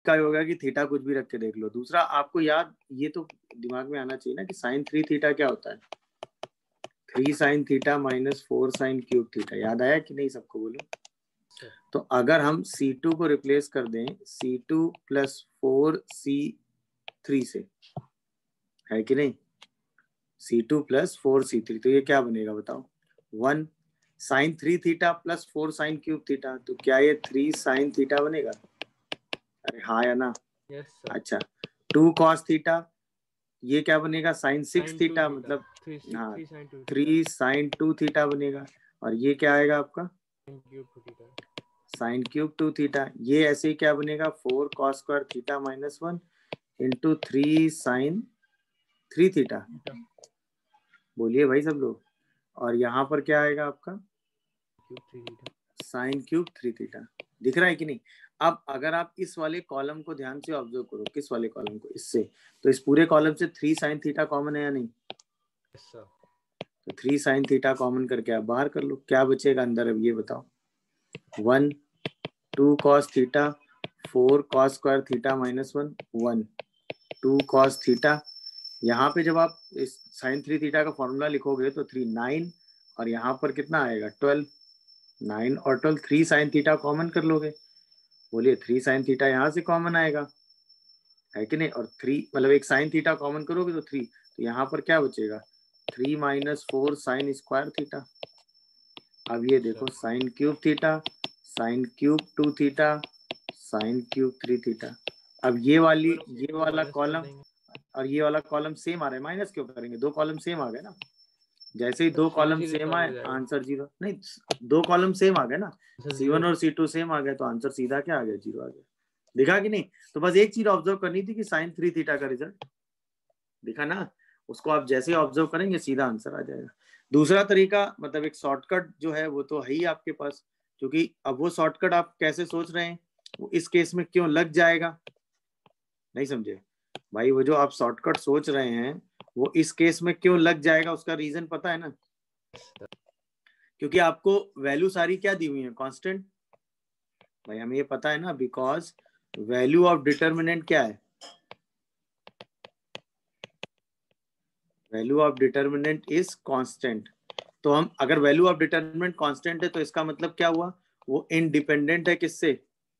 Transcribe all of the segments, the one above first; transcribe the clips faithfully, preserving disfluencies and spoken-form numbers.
का होगा कि थीटा कुछ भी रख के देख लो। दूसरा आपको याद, ये तो दिमाग में आना चाहिए ना कि साइन थ्री थीटा क्या होता है, three sine theta minus four sine cube theta. याद आया कि नहीं सबको, बोलो। तो अगर हम सी टू को रिप्लेस कर दें C two plus four C three से, है कि नहीं, C two plus four C three, तो ये क्या बनेगा बताओ, one sine three theta plus four sine cube theta, तो क्या ये थ्री साइन थीटा बनेगा? अरे हाँ या ना? Yes sir. अच्छा, टू कॉस थीटा, ये क्या बनेगा, साइन सिक्स थीटा, मतलब हाँ थ्री साइन टू थीटा बनेगा। और ये क्या आएगा आपका, साइन क्यूब टू थीटा। ये ऐसे ही क्या बनेगा, four cos square theta minus one into three sine three theta. बोलिए भाई सब लोग। और यहाँ पर क्या आएगा आपका, साइन क्यूब थ्री थीटा। दिख रहा है कि नहीं? अब अगर आप इस वाले कॉलम को ध्यान से ऑब्जर्व करो, किस वाले कॉलम को, इससे, तो इस पूरे कॉलम से थ्री साइन थीटा कॉमन है या नहीं? yes, तो थ्री साइन थीटा कॉमन करके आप बाहर कर लो, क्या बचेगा अंदर, अब ये बताओ। One, two cos theta, four cos square theta minus one, one, two cos theta. यहाँ पे जब आप इस साइन थ्री थीटा का फॉर्मूला लिखोगे तो थ्री नाइन, और यहाँ पर कितना आएगा, ट्वेल्व। नाइन और twelve, three sine theta common कर लोगे। बोलिए, थ्री साइन थीटा यहाँ से कॉमन आएगा, है कि नहीं? और थ्री मतलब एक साइन थीटा कॉमन करोगे तो थ्री, तो यहाँ पर क्या बचेगा, three minus four sine square theta. अब ये देखो, sine cube theta, sine cube two theta, sine cube three theta. अब ये वाली ये वाला कॉलम और ये वाला कॉलम सेम आ रहा है, माइनस क्यों करेंगे, दो कॉलम सेम आ गए ना। जैसे ही दो कॉलम सेम आए आंसर जीरो, नहीं दो कॉलम सेम आ गए ना, सी वन और सी टू सेम आ गए, तो आंसर सीधा क्या आ गया, जीरो आ गया। दिखा कि नहीं? तो बस एक चीज ऑब्जर्व करनी थी कि साइन थ्री थीटा का रिजल्ट दिखा ना, उसको आप जैसे ऑब्जर्व करेंगे सीधा आंसर आ जाएगा। दूसरा तरीका, मतलब एक शॉर्टकट जो है वो तो है ही आपके पास, क्योंकि अब वो शॉर्टकट आप कैसे सोच रहे हैं, वो इस केस में क्यों लग जाएगा, नहीं समझे भाई? वो जो आप शॉर्टकट सोच रहे हैं वो इस केस में क्यों लग जाएगा, उसका रीजन पता है ना? क्योंकि आपको वैल्यू सारी क्या दी हुई है, कांस्टेंट। भाई हमें ये पता है ना, बिकॉज वैल्यू ऑफ डिटर्मिनेंट क्या है, value of determinant is constant. तो हम अगर वैल्यू ऑफ डिटर्मिनेंट कांस्टेंट है तो इसका मतलब क्या हुआ, वो इंडिपेंडेंट है किससे,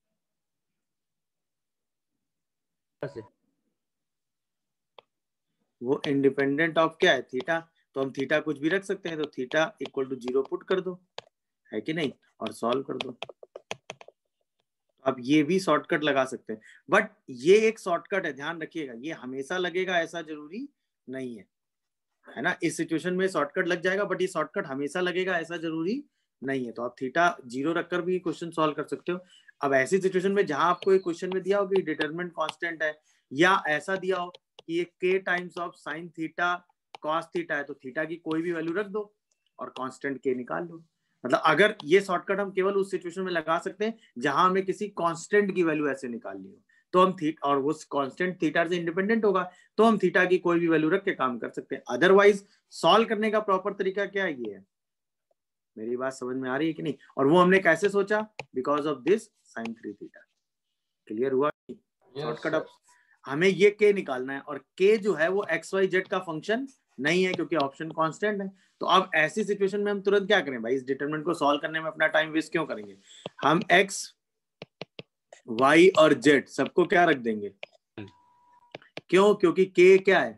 वो इंडिपेंडेंट ऑफ क्या है, थीटा। तो हम थीटा कुछ भी रख सकते हैं, तो theta equal to zero put कर दो, है कि नहीं, और सॉल्व कर दो। आप ये भी शॉर्टकट लगा सकते हैं, बट ये एक शॉर्टकट है, ध्यान रखिएगा, ये हमेशा लगेगा ऐसा जरूरी नहीं है, है ना। इस सिचुएशन में शॉर्टकट लग जाएगा, बट ये शॉर्टकट हमेशा लगेगा ऐसा जरूरी नहीं है। तो आप थीटा जीरो रखकर भी क्वेश्चन सॉल्व कर सकते हो। अब ऐसी सिचुएशन में जहां आपको एक क्वेश्चन में दिया हो कि डिटरमिनेंट कांस्टेंट है, या ऐसा दिया हो कि ये k times of sine theta cos theta है, तो थीटा की कोई भी वैल्यू रख दो और कांस्टेंट k निकाल लो। मतलब अगर ये शॉर्टकट हम केवल उस सिचुएशन में लगा सकते हैं जहां हमें किसी कांस्टेंट की वैल्यू ऐसे निकालनी हो, तो हम थीटा, और वो कांस्टेंट थीटा से इंडिपेंडेंट होगा, तो हम थीटा की कोई भी वैल्यू रख के काम कर सकते हैं। अदरवाइज सॉल्व करने का प्रॉपर तरीका क्या है, ये है। मेरी बात समझ में आ रही है कि नहीं? और वो हमने कैसे सोचा, because of this sine three theta. Clear हुआ? शॉर्टकट अब हमें ये के निकालना है, और के जो है वो एक्स वाई जेड का फंक्शन नहीं है, क्योंकि ऑप्शन कांस्टेंट है। तो अब ऐसी सिचुएशन में हम तुरंत क्या करें भाई, इस डिटरमिनेंट को सॉल्व करने में अपना टाइम वेस्ट क्यों करेंगे, हम एक्स वाई और जेड सबको क्या रख देंगे, क्यों, क्योंकि के क्या है,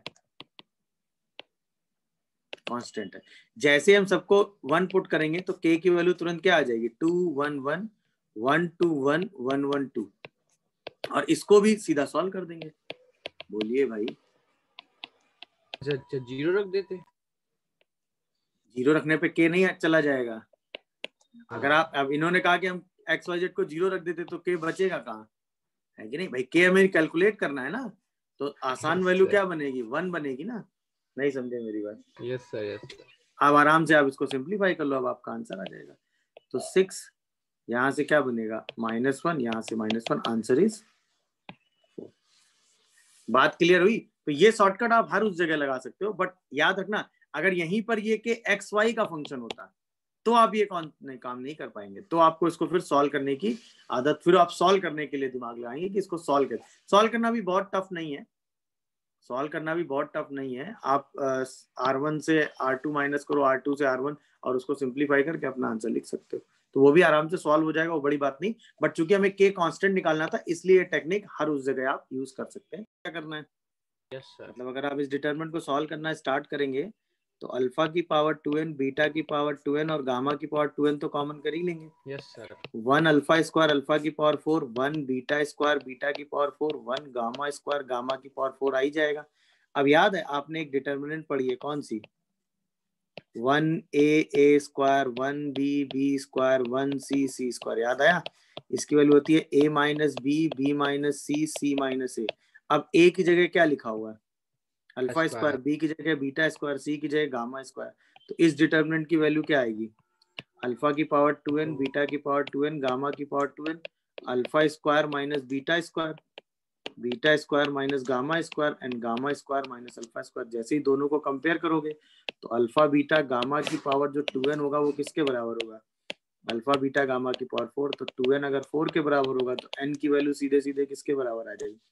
कांस्टेंट है। जैसे हम सबको वन पुट करेंगे तो के की वैल्यू तुरंत क्या आ जाएगी, two one one one two one one one two, और इसको भी सीधा सॉल्व कर देंगे। बोलिए भाई। अच्छा जीरो रख देते, जीरो रखने पे के नहीं चला जाएगा। अगर आप, अब इन्होंने कहा कि हम एक्स वाई जेड को जीरो रख देते तो के बचेगा कहाँ, है कि नहीं भाई? के हमें कैलकुलेट करना है ना, तो आसान वैल्यू क्या बनेगी, वन बनेगी ना। नहीं समझे मेरी बात? Yes sir yes. अब आराम से आप इसको सिंप्लीफाई कर लो, अब आपका आंसर आ जाएगा। तो सिक्स यहाँ से क्या बनेगा, माइनस वन, यहाँ से minus one, answer is four. बात क्लियर हुई? तो ये शॉर्टकट आप हर उस जगह लगा सकते हो, बट याद रखना अगर यहीं पर ये के एक्स वाई का फंक्शन होता तो आप ये कौन नहीं काम नहीं कर पाएंगे। तो आपको इसको फिर सॉल्व करने की आदत, फिर आप सॉल्व करने के लिए दिमाग लगाएंगे कि इसको सॉल्व कर। सॉल्व करना भी बहुत टफ नहीं है, सॉल्व करना भी बहुत टफ नहीं है। आप आर वन से आर टू माइनस करो, आर टू से आर वन, और उसको सिंप्लीफाई करके अपना आंसर लिख सकते हो, तो वो भी आराम से सॉल्व हो जाएगा, वो बड़ी बात नहीं। बट चूंकि हमें के कांस्टेंट निकालना था, इसलिए ये टेक्निक हर उस जगह आप यूज कर सकते हैं। क्या करना है, यस सर। मतलब अगर आप इस डिटरमिनेंट को सॉल्व करना स्टार्ट करेंगे तो अल्फा की पावर टू एन, बीटा की पावर टू एन और गामा की पावर टू एन तो कॉमन कर ही लेंगे। Yes sir. One alpha square alpha की power four, one beta square beta की power four, one gamma square gamma की पावर फोर आ ही जाएगा। अब याद है आपने एक डिटर्मिनेंट पढ़ी है, कौन सी, one A A square, one B B square, one C C square, याद आया। इसकी वैल्यू होती है A minus B, B minus C, C minus A. अब ए की जगह क्या लिखा हुआ है, अल्फा स्क्वायर, बी की जगह बीटा स्क्वायर, सी की जगह गामा स्क्वायर। तो इस डिटर्मिनेंट की वैल्यू क्या आएगी, अल्फा की पावर टू एन, बीटा की पावर टू एन, गामा की power two N, alpha square minus beta square, beta square minus gamma square and gamma square minus alpha square. जैसे ही दोनों को कंपेयर करोगे तो अल्फा बीटा गामा की power जो टू एन होगा वो किसके बराबर होगा, अल्फा बीटा गामा की पावर फोर। तो टू एन अगर फोर के बराबर होगा तो एन की वैल्यू सीधे सीधे किसके बराबर आ जाएगी,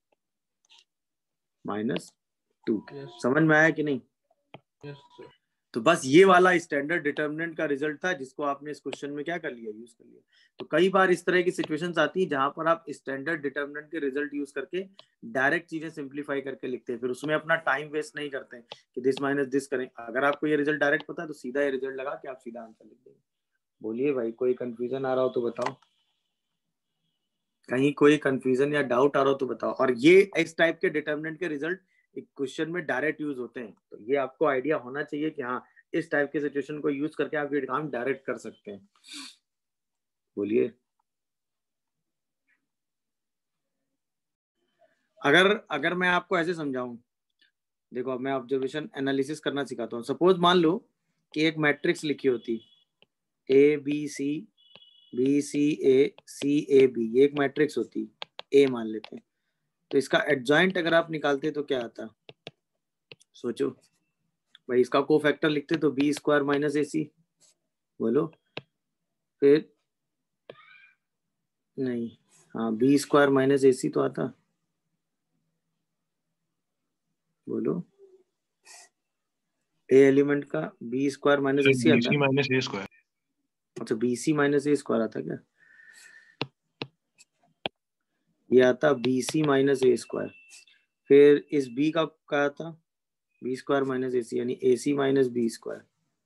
माइनस टू। समझ में आया कि नहीं। Yes sir. तो बस ये वाला स्टैंडर्ड डिटर्मिनेंट का रिजल्ट था, जिसको आपने इस क्वेश्चन में क्या कर लिया, यूज कर लिया। तो कई बार इस तरह की सिचुएशंस आती है जहां पर आप स्टैंडर्ड डिटर्मिनेंट के रिजल्ट यूज करके डायरेक्ट चीजें सिंप्लीफाई करके लिखते हैं, फिर उसमें अपना टाइम वेस्ट नहीं करते हैं कि दिस माइनस दिस करें। अगर आपको ये रिजल्ट डायरेक्ट पता है तो सीधा ये रिजल्ट लगा के आप सीधा आंसर लिख देंगे। बोलिए भाई, कोई कंफ्यूजन आ रहा हो तो बताओ, कहीं कोई कंफ्यूजन या डाउट आ रहा हो तो बताओ। और ये इस टाइप के डिटर्मिनेंट के रिजल्ट एक क्वेश्चन में डायरेक्ट यूज होते हैं, तो ये आपको आइडिया होना चाहिए कि हाँ इस टाइप के सिचुएशन को यूज करके आप ये काम डायरेक्ट कर सकते हैं। बोलिए, अगर अगर मैं आपको ऐसे समझाऊं, देखो अब मैं ऑब्जर्वेशन एनालिसिस करना सिखाता हूँ। सपोज मान लो कि एक मैट्रिक्स लिखी होती A B C, B C A, C A B, ये एक मैट्रिक्स होती, ए मान लेते हैं। तो इसका एडजॉइंट अगर आप निकालते तो क्या आता, सोचो भाई। इसका कोफैक्टर लिखते तो B square minus A C, बोलो फिर, नहीं, हाँ B square minus A C तो आता, बोलो ए एलिमेंट का B square minus A C आता, बीसी माइनस ए स्क्वायर। अच्छा B C minus A square आता क्या, ये आता B C minus A square. फिर इस बी का क्या आता, B square minus A C, यानी A C minus B square,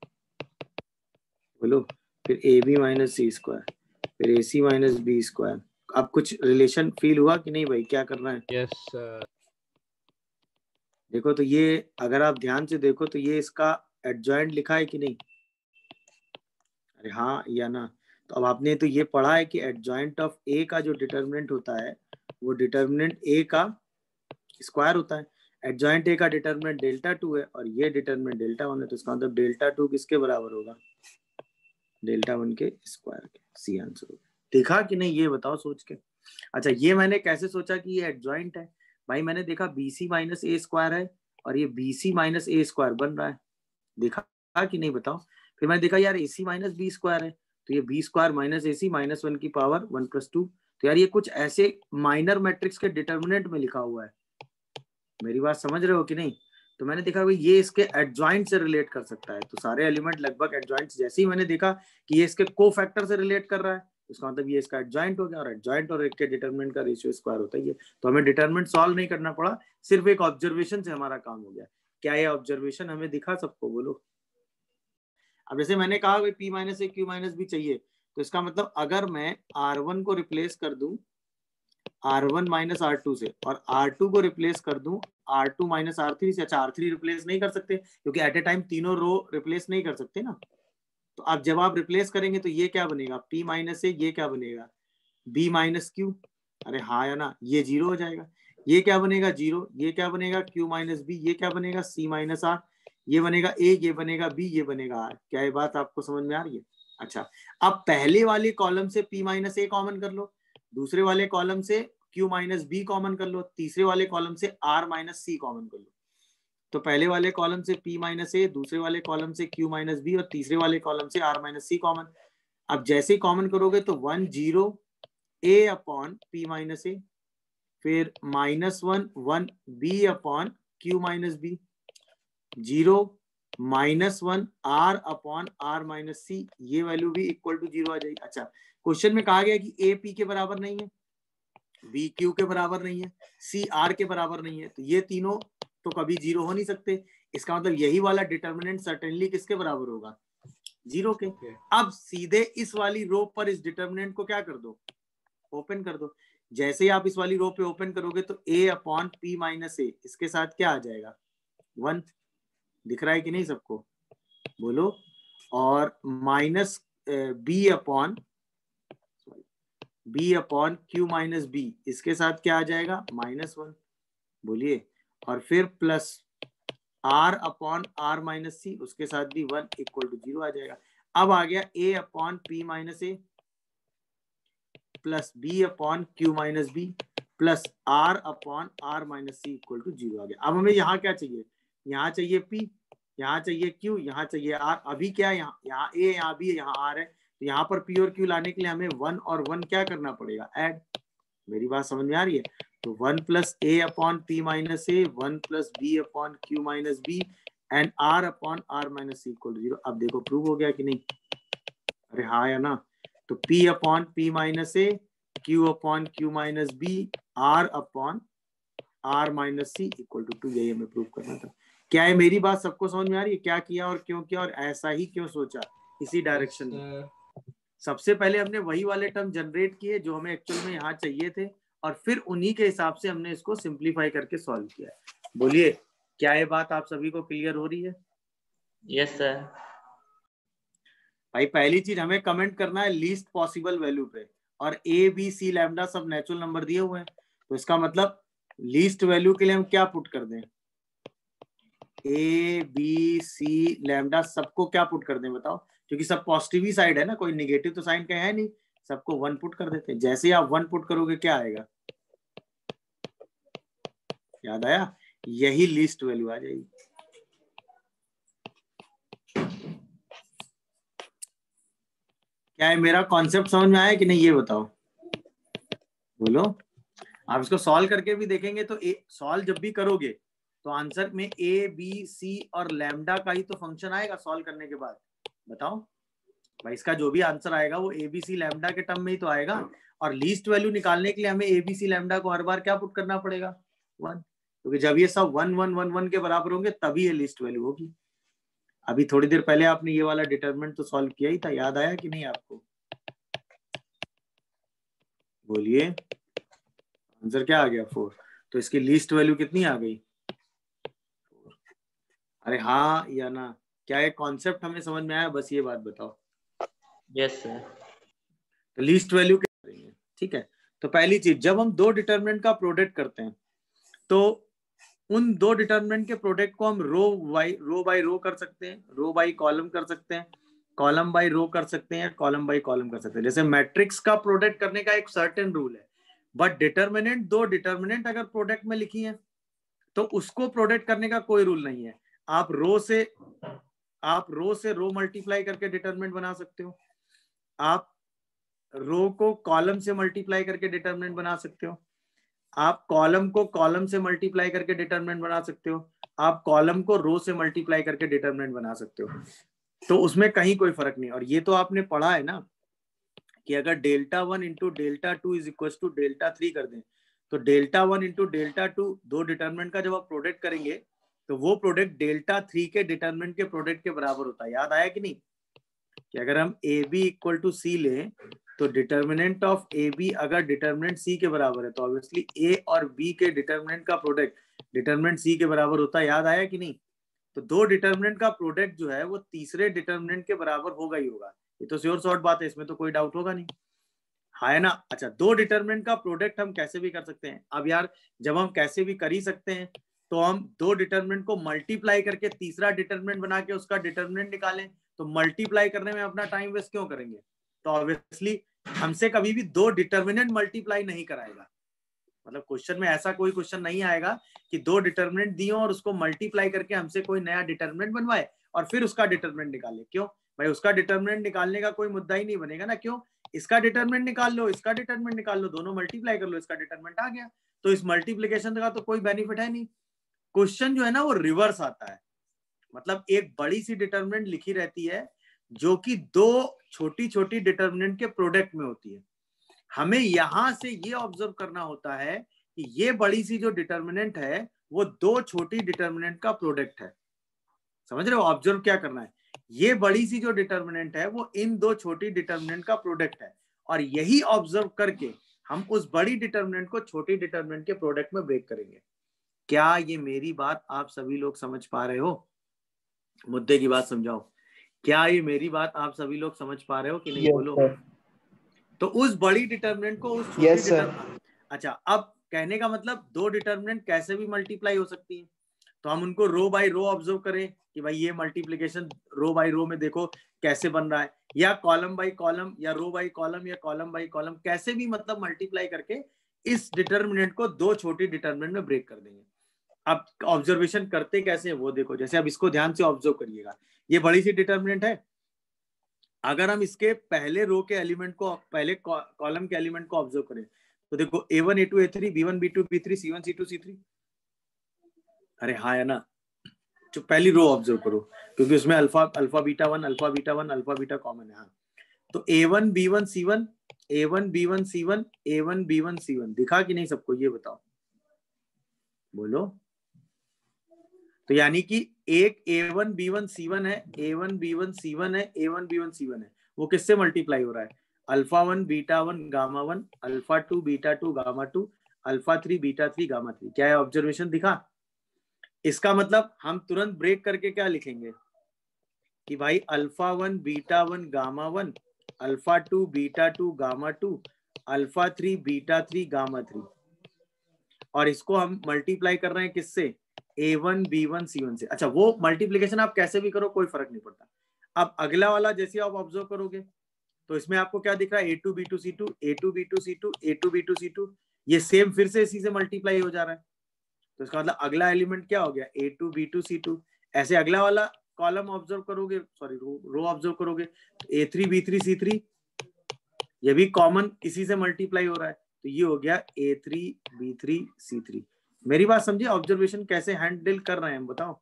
बोलो फिर A B minus C square, फिर A C minus B square. अब कुछ रिलेशन फील हुआ कि नहीं भाई, क्या करना है। Yes sir. देखो तो ये अगर आप ध्यान से देखो तो ये इसका एडजॉइंट लिखा है कि नहीं, अरे हाँ या ना। तो अब आपने तो ये पढ़ा है कि एडजॉइंट ऑफ ए का जो डिटर्मिनेंट होता है वो डिटर्मिनेंट ए का स्क्वायर होता है। एडजॉइंट ए का डिटर्मिनेंट डेल्टा टू है और ये डिटर्मिनेंट डेल्टा वन है, तो इसका मतलब डेल्टा टू किसके बराबर होगा, डेल्टा वन के स्क्वायर के। सी आंसर होगा। देखा कि नहीं, ये बताओ सोच के। अच्छा ये मैंने कैसे सोचा कि ये एडजॉइंट है, भाई मैंने देखा B C minus A square है और ये B C minus A square बन रहा है, देखा कि नहीं बताओ। फिर मैंने देखा यार A C minus B square है, तो ये B square minus A C minus one की पावर वन प्लस टू। तो यार ये कुछ ऐसे माइनर मैट्रिक्स के डिटर्मिनेंट में लिखा हुआ है, मेरी बात समझ रहे हो कि नहीं। तो मैंने देखा भाई ये इसके एडजॉइंट से रिलेट कर सकता है, तो सारे एलिमेंट लगभग एडजॉइंट। जैसे ही मैंने देखा कि ये इसके कोफैक्टर से रिलेट कर रहा है, इसका मतलब ये इसका एडजॉइंट हो गया, और एडजॉइंट और एक के डिटरमिनेंट का रेशियो स्क्वायर होता है। तो हमें डिटरमिनेंट सॉल्व नहीं करना पड़ा, सिर्फ एक ऑब्जर्वेशन से हमारा काम हो गया। क्या ये ऑब्जर्वेशन हमें दिखा सबको, बोलो। अब जैसे मैंने कहा भाई P minus A Q minus B चाहिए, तो इसका मतलब अगर मैं आर वन को रिप्लेस कर दूं R one minus R two से और आर टू को रिप्लेस कर दूं R two minus R three से। अच्छा आर थ्री रिप्लेस नहीं कर सकते क्योंकि एट ए टाइम तीनों रो रिप्लेस नहीं कर सकते ना। तो अब जब आप रिप्लेस करेंगे तो ये क्या बनेगा, पी माइनस ए, ये क्या बनेगा बी माइनस क्यू, अरे हाँ या ना, ये जीरो हो जाएगा। ये क्या बनेगा जीरो, ये क्या बनेगा क्यू माइनस बी, ये क्या बनेगा सी माइनस आर, ये बनेगा ए, ये बनेगा बी, ये बनेगा आर। क्या ये बात आपको समझ में आ रही है। अच्छा अब पहले वाले कॉलम से पी माइनस ए कॉमन कर लो, दूसरे वाले कॉलम से क्यू माइनस बी कॉमन कर लो, तीसरे वाले कॉलम से आर माइनस सी कॉमन कर लो। तो पहले वाले कॉलम से p माइनस ए, दूसरे वाले कॉलम से q माइनस बी और तीसरे वाले कॉलम से r माइनस सी कॉमन। अब जैसे ही कॉमन करोगे तो one zero a upon p minus A, फिर minus one one b upon q minus B, zero minus one R upon R minus C, ये वैल्यू भी इक्वल टू जीरो आ जाएगी। अच्छा, question में कहा गया कि ए पी के बराबर नहीं है, बी क्यू के बराबर नहीं है, सी आर के बराबर नहीं है, तो ये तीनों तो कभी जीरो हो नहीं सकते। इसका मतलब यही वाला डिटर्मिनेंट सर्टेनली किसके बराबर होगा? जीरो के। Okay. अब सीधे इस वाली रो पर इस डिटर्मिनेंट को क्या कर दो? ओपन कर दो। जैसे ही आप इस वाली रो पे ओपन करोगे तो a upon P minus A, इसके साथ क्या आ जाएगा? वन। दिख रहा है कि नहीं सबको? बोलो। और minus B upon B upon Q minus B, इसके साथ क्या आ जाएगा? Minus one. बोलिए। और फिर plus R upon R minus C, उसके साथ भी वन इक्वल टू जीरो आ जाएगा। अब आ गया a upon P minus A plus B upon Q minus B plus R upon R minus C equal to zero आ गया। अब हमें यहाँ क्या चाहिए? यहाँ चाहिए p, यहाँ चाहिए q, यहाँ चाहिए r। अभी क्या, यहाँ यहाँ a, यहाँ b, यहाँ r है, तो यहाँ पर p और q लाने के लिए हमें वन और वन क्या करना पड़ेगा? ऐड। मेरी बात समझ में आ रही है? तो one plus A upon P minus A, one plus B upon Q minus B and R upon R minus C equal to zero. अब देखो प्रूव हो गया कि नहीं? अरे हाँ या ना? तो p upon P minus A, q upon Q minus B, r upon r minus C equal to two, यही हमें प्रूव करना था। क्या है मेरी बात सबको समझ में आ रही है? क्या किया और क्यों किया और ऐसा ही क्यों सोचा इसी डायरेक्शन Yes, में? sir. सबसे पहले हमने वही वाले टर्म जनरेट किए जो हमें एक्चुअल में यहाँ चाहिए थे, और फिर उन्हीं के हिसाब से हमने इसको सिंप्लीफाई करके सॉल्व किया है। बोलिए, क्या ये बात आप सभी को क्लियर हो रही है? Yes sir. भाई पहली चीज हमें कमेंट करना है लीस्ट पॉसिबल वैल्यू पे, और ए बी सी लैम्डा सब नेचुरल नंबर दिए हुए हैं, तो इसका मतलब लीस्ट वैल्यू के लिए हम क्या पुट कर दें? ए बी सी लैम्डा सबको क्या पुट कर दें बताओ? क्योंकि सब पॉजिटिव ही साइड है ना, कोई निगेटिव तो साइन का है नहीं, सबको वन पुट कर देते हैं। जैसे ही आप वन पुट करोगे क्या आएगा? याद आया? यही लीस्ट वैल्यू आ जाएगी। क्या है मेरा कॉन्सेप्ट समझ में आया कि नहीं, ये बताओ? बोलो। आप इसको सॉल्व करके भी देखेंगे तो सॉल्व जब भी करोगे तो आंसर में ए बी सी और लैम्डा का ही तो फंक्शन आएगा सॉल्व करने के बाद। बताओ भाई, इसका जो भी आंसर आएगा वो ए बी सी लैम्डा के टर्म में ही तो आएगा, और लीस्ट वैल्यू निकालने के लिए हमें ए बी सी लैम्डा को हर बार क्या पुट करना पड़ेगा? वन। क्योंकि जब ये सब वन वन वन वन के बराबर होंगे तभी ये लीस्ट वैल्यू होगी। अभी थोड़ी देर पहले आपने ये वाला डिटरमिनेंट तो सॉल्व किया ही था, याद आया कि नहीं आपको? बोलिए। आंसर क्या आ गया? फोर। तो इसकी लीस्ट वैल्यू कितनी आ गई? अरे हाँ या ना? क्या ये कॉन्सेप्ट हमें समझ में आया? बस ये बात बताओ। Yes sir. तो लीस्ट वैल्यू क्या रही है? ठीक है, तो पहली चीज, जब हम दो डिटरमिनेंट का प्रोडक्ट करते हैं तो उन दो डिटरमिनेंट के प्रोडक्ट को हम रो बाई रो बाई रो कर सकते हैं, रो बाई कॉलम कर सकते हैं, कॉलम बाई रो कर सकते हैं, कॉलम बाई कॉलम कर सकते हैं। जैसे मैट्रिक्स का प्रोडक्ट करने का एक सर्टेन रूल है, बट डिटरमिनेंट, दो डिटरमिनेंट अगर प्रोडक्ट में लिखी है तो उसको प्रोडक्ट करने का कोई रूल नहीं है। आप रो से आप रो से रो मल्टीप्लाई करके डिटरमिनेंट बना सकते हो, आप रो को कॉलम से मल्टीप्लाई करके डिटरमिनेंट बना सकते हो, आप कॉलम को कॉलम से मल्टीप्लाई करके डिटरमिनेंट बना सकते हो, आप कॉलम को रो से मल्टीप्लाई करके डिटरमिनेंट बना सकते हो। तो उसमें कहीं कोई फर्क नहीं। और ये तो आपने पढ़ा है ना कि अगर delta one into delta two is equal to delta three कर दें, तो delta one into delta two, दो डिटरमिनेंट का जब आप प्रोडक्ट करेंगे तो वो प्रोडक्ट डेल्टा थ्री के डिटरमिनेंट के प्रोडक्ट के बराबर होता है। याद आया कि नहीं? कि अगर हम A B equal to C लें तो डिटरमिनेंट ऑफ ए बी अगर डिटरमिनेंट सी के बराबर है तो ऑब्वियसली ए और बी के डिटरमिनेंट का प्रोडक्ट डिटरमिनेंट सी के बराबर होता है। याद आया कि नहीं? तो दो डिटरमिनेंट का प्रोडक्ट जो है वो तीसरे डिटरमिनेंट के बराबर होगा ही होगा। ये तो श्योर शॉर्ट बात है, इसमें तो कोई डाउट होगा नहीं, है ना? अच्छा, दो डिटरमिनेंट का प्रोडक्ट हम कैसे भी कर सकते हैं। अब यार जब हम कैसे भी कर ही सकते हैं तो हम दो डिटरमिनेंट को मल्टीप्लाई करके तीसरा डिटरमिनेंट बना के उसका डिटरमिनेंट निकालें, तो मल्टीप्लाई करने में अपना टाइम वेस्ट क्यों करेंगे? तो ऑब्वियसली हमसे कभी भी दो डिटरमिनेंट मल्टीप्लाई नहीं कराएगा। मतलब क्वेश्चन में ऐसा कोई क्वेश्चन नहीं आएगा कि दो डिटर्मिनेंट दिए और उसको मल्टीप्लाई करके हमसे कोई नया डिटर्मिनेंट बनवाए और फिर उसका डिटर्मिनेंट निकाले। क्यों भाई, उसका डिटर्मिनेंट निकालने का कोई मुद्दा ही नहीं बनेगा ना। क्यों, इसका डिटर्मिनेंट निकाल लो, इसका डिटर्मिनेंट निकाल लो, दोनों मल्टीप्लाई कर लो, इसका डिटर्मिनेंट आ गया। तो इस मल्टीप्लिकेशन का तो कोई बेनिफिट है नहीं। क्वेश्चन जो है ना वो रिवर्स आता है, मतलब एक बड़ी सी डिटर्मिनेंट लिखी रहती है जो कि दो छोटी छोटी डिटर्मिनेंट के प्रोडक्ट में होती है। हमें यहां से ये ऑब्जर्व करना होता है कि ये बड़ी सी जो डिटर्मिनेंट है वो दो छोटी डिटर्मिनेंट का प्रोडक्ट है। समझ रहे हो, ऑब्जर्व क्या करना है, ये बड़ी सी जो डिटर्मिनेंट है वो इन दो छोटी डिटर्मिनेंट का प्रोडक्ट है, और यही ऑब्जर्व करके हम उस बड़ी डिटर्मिनेंट को छोटी डिटर्मिनेंट के प्रोडक्ट में ब्रेक करेंगे। क्या ये मेरी बात आप सभी लोग समझ पा रहे हो? मुद्दे की बात समझाओ, क्या ये मेरी बात आप सभी लोग समझ पा रहे हो कि नहीं? yes, बोलो sir. तो उस बड़ी डिटर्मिनेंट को उस छोटी yes, डिटर्मिनेंट, अच्छा अब कहने का मतलब दो डिटर्मिनेंट कैसे भी मल्टीप्लाई हो सकती है, तो हम उनको रो बाय रो ऑब्जर्व करें कि भाई ये मल्टीप्लिकेशन रो बाय रो में देखो कैसे बन रहा है, या कॉलम बाय कॉलम, या रो बाय कॉलम, या कॉलम बाय कॉलम, कैसे भी मतलब मल्टीप्लाई करके इस डिटर्मिनेंट को दो छोटी डिटर्मिनेंट में ब्रेक कर देंगे। अब ऑब्जर्वेशन करते कैसे है वो देखो, जैसे अब इसको ध्यान से ऑब्जर्व करिएगा, ये बड़ी सी डिटर्मिनेंट है। अगर हम इसके पहले रो के एलिमेंट को, पहले कॉलम के एलिमेंट को ऑब्जर्व करें तो देखो A one A two A three B one B two B three C one C two C three. अरे हाँ है ना, जो पहली रो ऑब्जर्व करो क्योंकि उसमें alpha alpha beta one alpha beta one alpha beta common है। हाँ, तो A one B one C one A one B one C one A one B one C one दिखा कि नहीं सबको? ये बताओ, बोलो। तो यानी कि एक A one B one C one है, A one B one C one है, A one B one C one है, वो किससे मल्टीप्लाई हो रहा है? Alpha one beta one gamma one, alpha two beta two gamma two, alpha three beta three gamma three. क्या है observation दिखा? इसका मतलब हम तुरंत ब्रेक करके क्या लिखेंगे कि भाई alpha one beta one gamma one, alpha two beta two gamma two, alpha three beta three gamma three, और इसको हम मल्टीप्लाई कर रहे हैं किससे? A one B one C one से। अच्छा, वो मल्टीप्लिकेशन आप कैसे भी करो कोई फर्क नहीं पड़ता। अब अगला वाला जैसे आप ऑब्जर्व करोगे तो इसमें आपको क्या दिख रहा है? A two B two C two, A two B two C two, A two B two C two, ये सेम फिर से इसी से मल्टीप्लाई हो जा रहा है। तो इसका मतलब अगला एलिमेंट क्या हो गया? A two B two C two. ऐसे अगला वाला कॉलम ऑब्जर्व करोगे, सॉरी रो रो ऑब्जर्व करोगे, A three B three C three, ये भी कॉमन इसी से मल्टीप्लाई हो रहा है, तो ये हो गया A three B three C three. मेरी बात समझिए, ऑब्जर्वेशन कैसे हैंडल कर रहे हैं हम, बताओ।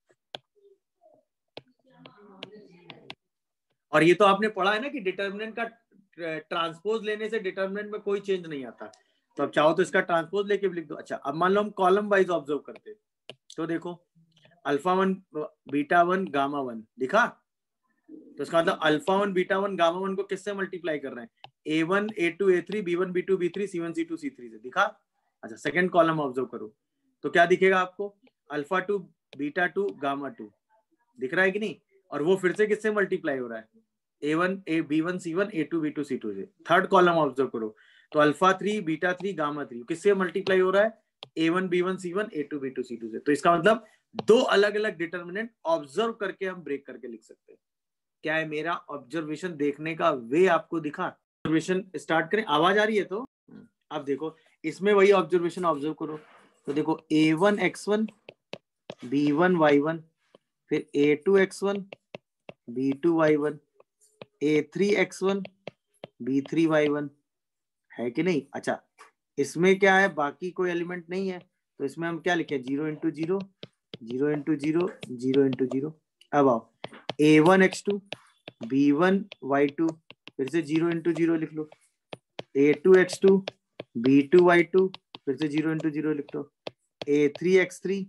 और ये तो आपने पढ़ा है ना कि डिटर्मिनेंट का ट्रांसपोज लेने से डिटर्मिनेंट में कोई चेंज नहीं आता, तो अब चाहो तो इसका ट्रांसपोज लेके भी लिख दो। अच्छा, अब मान लो हम कॉलम वाइज ऑब्जर्व करते तो देखो alpha one beta one gamma one दिखा, तो इसका मतलब alpha one beta one gamma one को किससे मल्टीप्लाई कर रहे हैं? A one A two A three B one B two B three C one C two C three से दिखा। अच्छा, सेकंड कॉलम ऑब्जर्व करो तो क्या दिखेगा आपको? Alpha two beta two gamma two दिख रहा है कि नहीं? और वो फिर से किससे मल्टीप्लाई हो रहा है? A one A B one C one A two B two C two से। थर्ड कॉलम ऑब्जर्व करो तो alpha three beta three gamma three किससे मल्टीप्लाई हो रहा है? A one B one C one A two B two C two से। तो इसका मतलब दो अलग अलग डिटर्मिनेंट ऑब्जर्व करके हम ब्रेक करके लिख सकते हैं। क्या है मेरा ऑब्जर्वेशन देखने का वे आपको दिखा? ऑब्जर्वेशन स्टार्ट करें, आवाज आ रही है तो? अब देखो इसमें वही ऑब्जर्वेशन ऑब्जर्व करो तो देखो A one X one B one Y one, फिर A two X one B two Y one, A three X one B three Y one, है कि नहीं? अच्छा, इसमें क्या है? बाकी कोई एलिमेंट नहीं है तो इसमें हम क्या लिखे? Zero into zero, zero into zero, zero into zero. अब आओ A one X two B one Y two, फिर से जीरो इंटू जीरो लिख लो, A two X two B two Y two, फिर से जीरो इंटू जीरो लिख लो, A three X three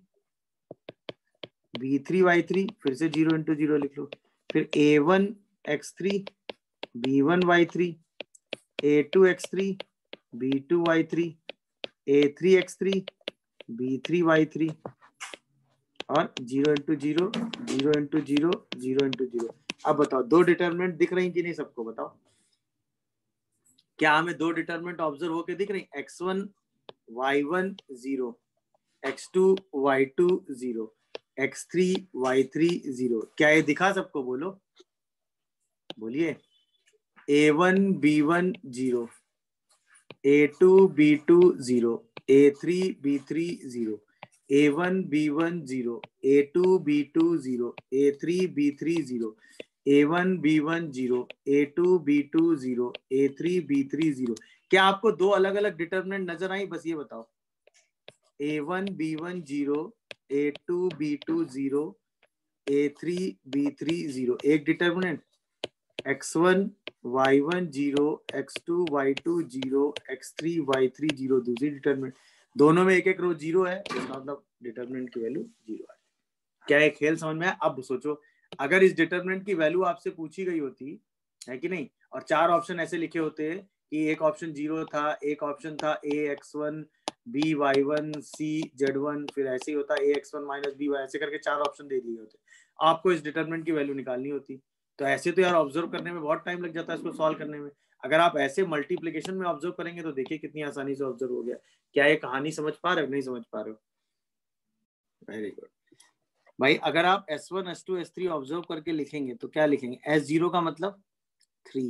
B three Y three, फिर से जीरो इंटू जीरो लिख लो, फिर A one X three B one Y three, A two X three B two Y three, A three X three B three Y three, और zero into zero, zero into zero, zero into zero. अब बताओ दो determinant दिख रही कि नहीं सबको? बताओ, क्या हमें दो डिटर्मिनेंट ऑब्जर्व होके दिख रही? X one Y one zero, X to Y two zero, X three Y three zero. क्या ये दिखा सबको? बोलो, बोलिए। A one B one zero, A two B two zero, A three B three zero, A one B one zero, A two B two zero, A three B three zero, A one B one zero, A two B two zero, A three B three zero. क्या आपको दो अलग अलग determinant नजर आई? बस ये बताओ। A one B one zero, A two B two zero, A three B three zero, एक determinant. X one Y one zero, X to Y two zero, X three Y three zero, दूसरी determinant. दोनों में एक एक रो zero है, इसका मतलब determinant की वैल्यू जीरो है। क्या एक खेल समझ में आया? अब सोचो, अगर इस डिटर्मिनेंट की वैल्यू आपसे पूछी गई होती है कि नहीं, और चार ऑप्शन ऐसे लिखे होते कि एक ऑप्शन जीरो था, एक ऑप्शन था A X one B Y one C Z one, फिर ऐसे ही होता A X one minus B Y, ऐसे करके चार ऑप्शन दे दिए होते, आपको इस डिटर्मिनेंट की वैल्यू निकालनी होती। तो ऐसे तो यार ऑब्जर्व करने में बहुत टाइम लग जाता है इसको सॉल्व करने में। अगर आप ऐसे मल्टीप्लिकेशन में ऑब्जर्व करेंगे तो देखिए कितनी आसानी से ऑब्जर्व हो गया। क्या ये कहानी समझ पा रहे हो? नहीं समझ पा रहे हो? वेरी गुड भाई। अगर आप S one S two S three observe करके लिखेंगे तो क्या लिखेंगे? एस जीरो का मतलब थ्री,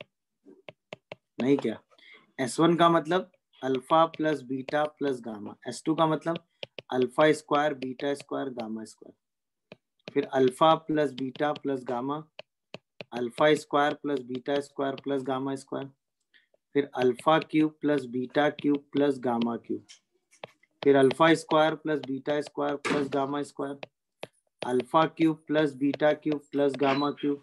नहीं क्या? एस वन का मतलब alpha plus beta plus gamma, S two का मतलब alpha square beta square gamma square, फिर alpha plus beta plus gamma, alpha square plus beta square plus gamma square, फिर alpha cube plus beta cube plus gamma cube, फिर alpha square plus beta square plus gamma square, alpha cube plus beta cube plus gamma cube,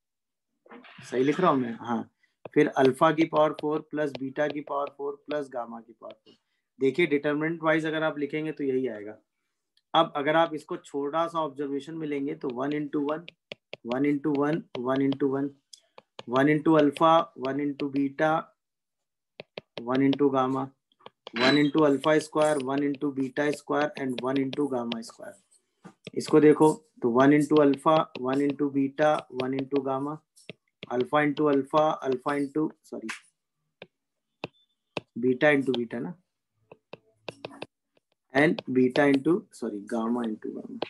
सही लिख रहा हूं मैं? हाँ। फिर alpha की पावर फोर प्लस बीटा की पावर फोर प्लस गामा की पावर फोर। देखिए डिटरमिनेंट वाइज अगर आप लिखेंगे तो यही आएगा। अब अगर आप इसको छोटा सा ऑब्जर्वेशन में लेंगे तो one into one, one into one, one into one, one into alpha, one into beta, one into gamma, one into alpha square, one into beta square and one into gamma square. इसको देखो तो one into alpha, one into beta, one into gamma, alpha into alpha, alpha into sorry beta into beta ना, and beta into sorry gamma into gamma,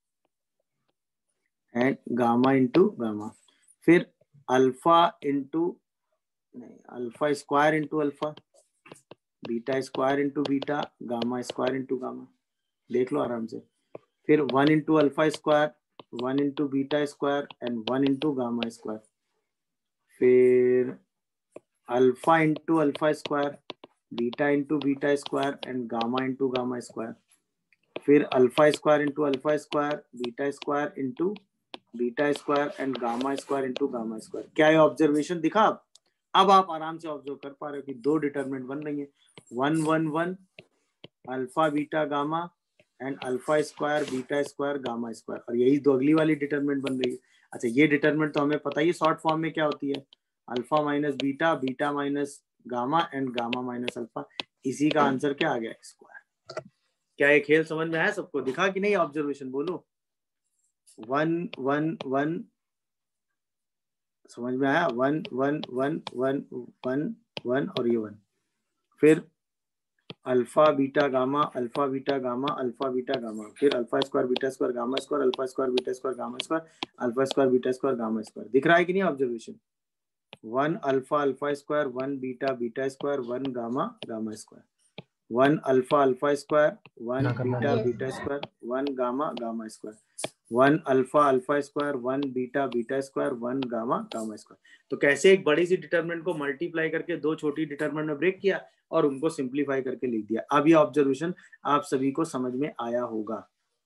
and gamma into gamma, फिर alpha into नहीं alpha square into alpha, beta square into beta, gamma square into gamma. देख लो आराम से। फिर one into alpha square, one into beta square and one into gamma square, फिर alpha into alpha square, beta into beta square and gamma into gamma square, फिर alpha square into alpha square, beta square into beta square and gamma square into gamma square. क्या ये observation दिखा? अब अब आप आराम से ऑब्जर्व कर पा रहे हो कि दो डिटरमिनेंट बन रही है, one one one alpha beta gamma and alpha square beta square gamma square, और यही दो अगली वाली डिटरमिनेंट बन रही है। अच्छा ये डिटरमिनेंट तो हमें पता ही है शॉर्ट फॉर्म में क्या होती है, alpha minus beta, beta minus gamma and gamma minus alpha. इसी का आंसर क्या आ गया? स्क्वायर। क्या ये खेल समझ में आया सबको? दिखा कि नहीं ऑब्जर्वेशन? बोलो। वन वन वन समझ में आया? One one one one one one और ये वन, फिर alpha beta gamma, alpha beta gamma, alpha beta gamma, फिर alpha square beta square gamma square, alpha square beta square gamma square, alpha square beta square gamma square. दिख रहा है कि नहीं observation? One alpha alpha square, one beta beta square, one gamma gamma square, one alpha alpha square, one beta beta square, one gamma gamma square, one alpha alpha square, one beta beta square, one gamma gamma square. तो कैसे एक बड़ी सी determinant को multiply करके दो छोटी determinant में break किया और उनको सिंप्लीफाई करके लिख दिया। अब ये ऑब्जर्वेशन आप सभी को समझ में आया होगा।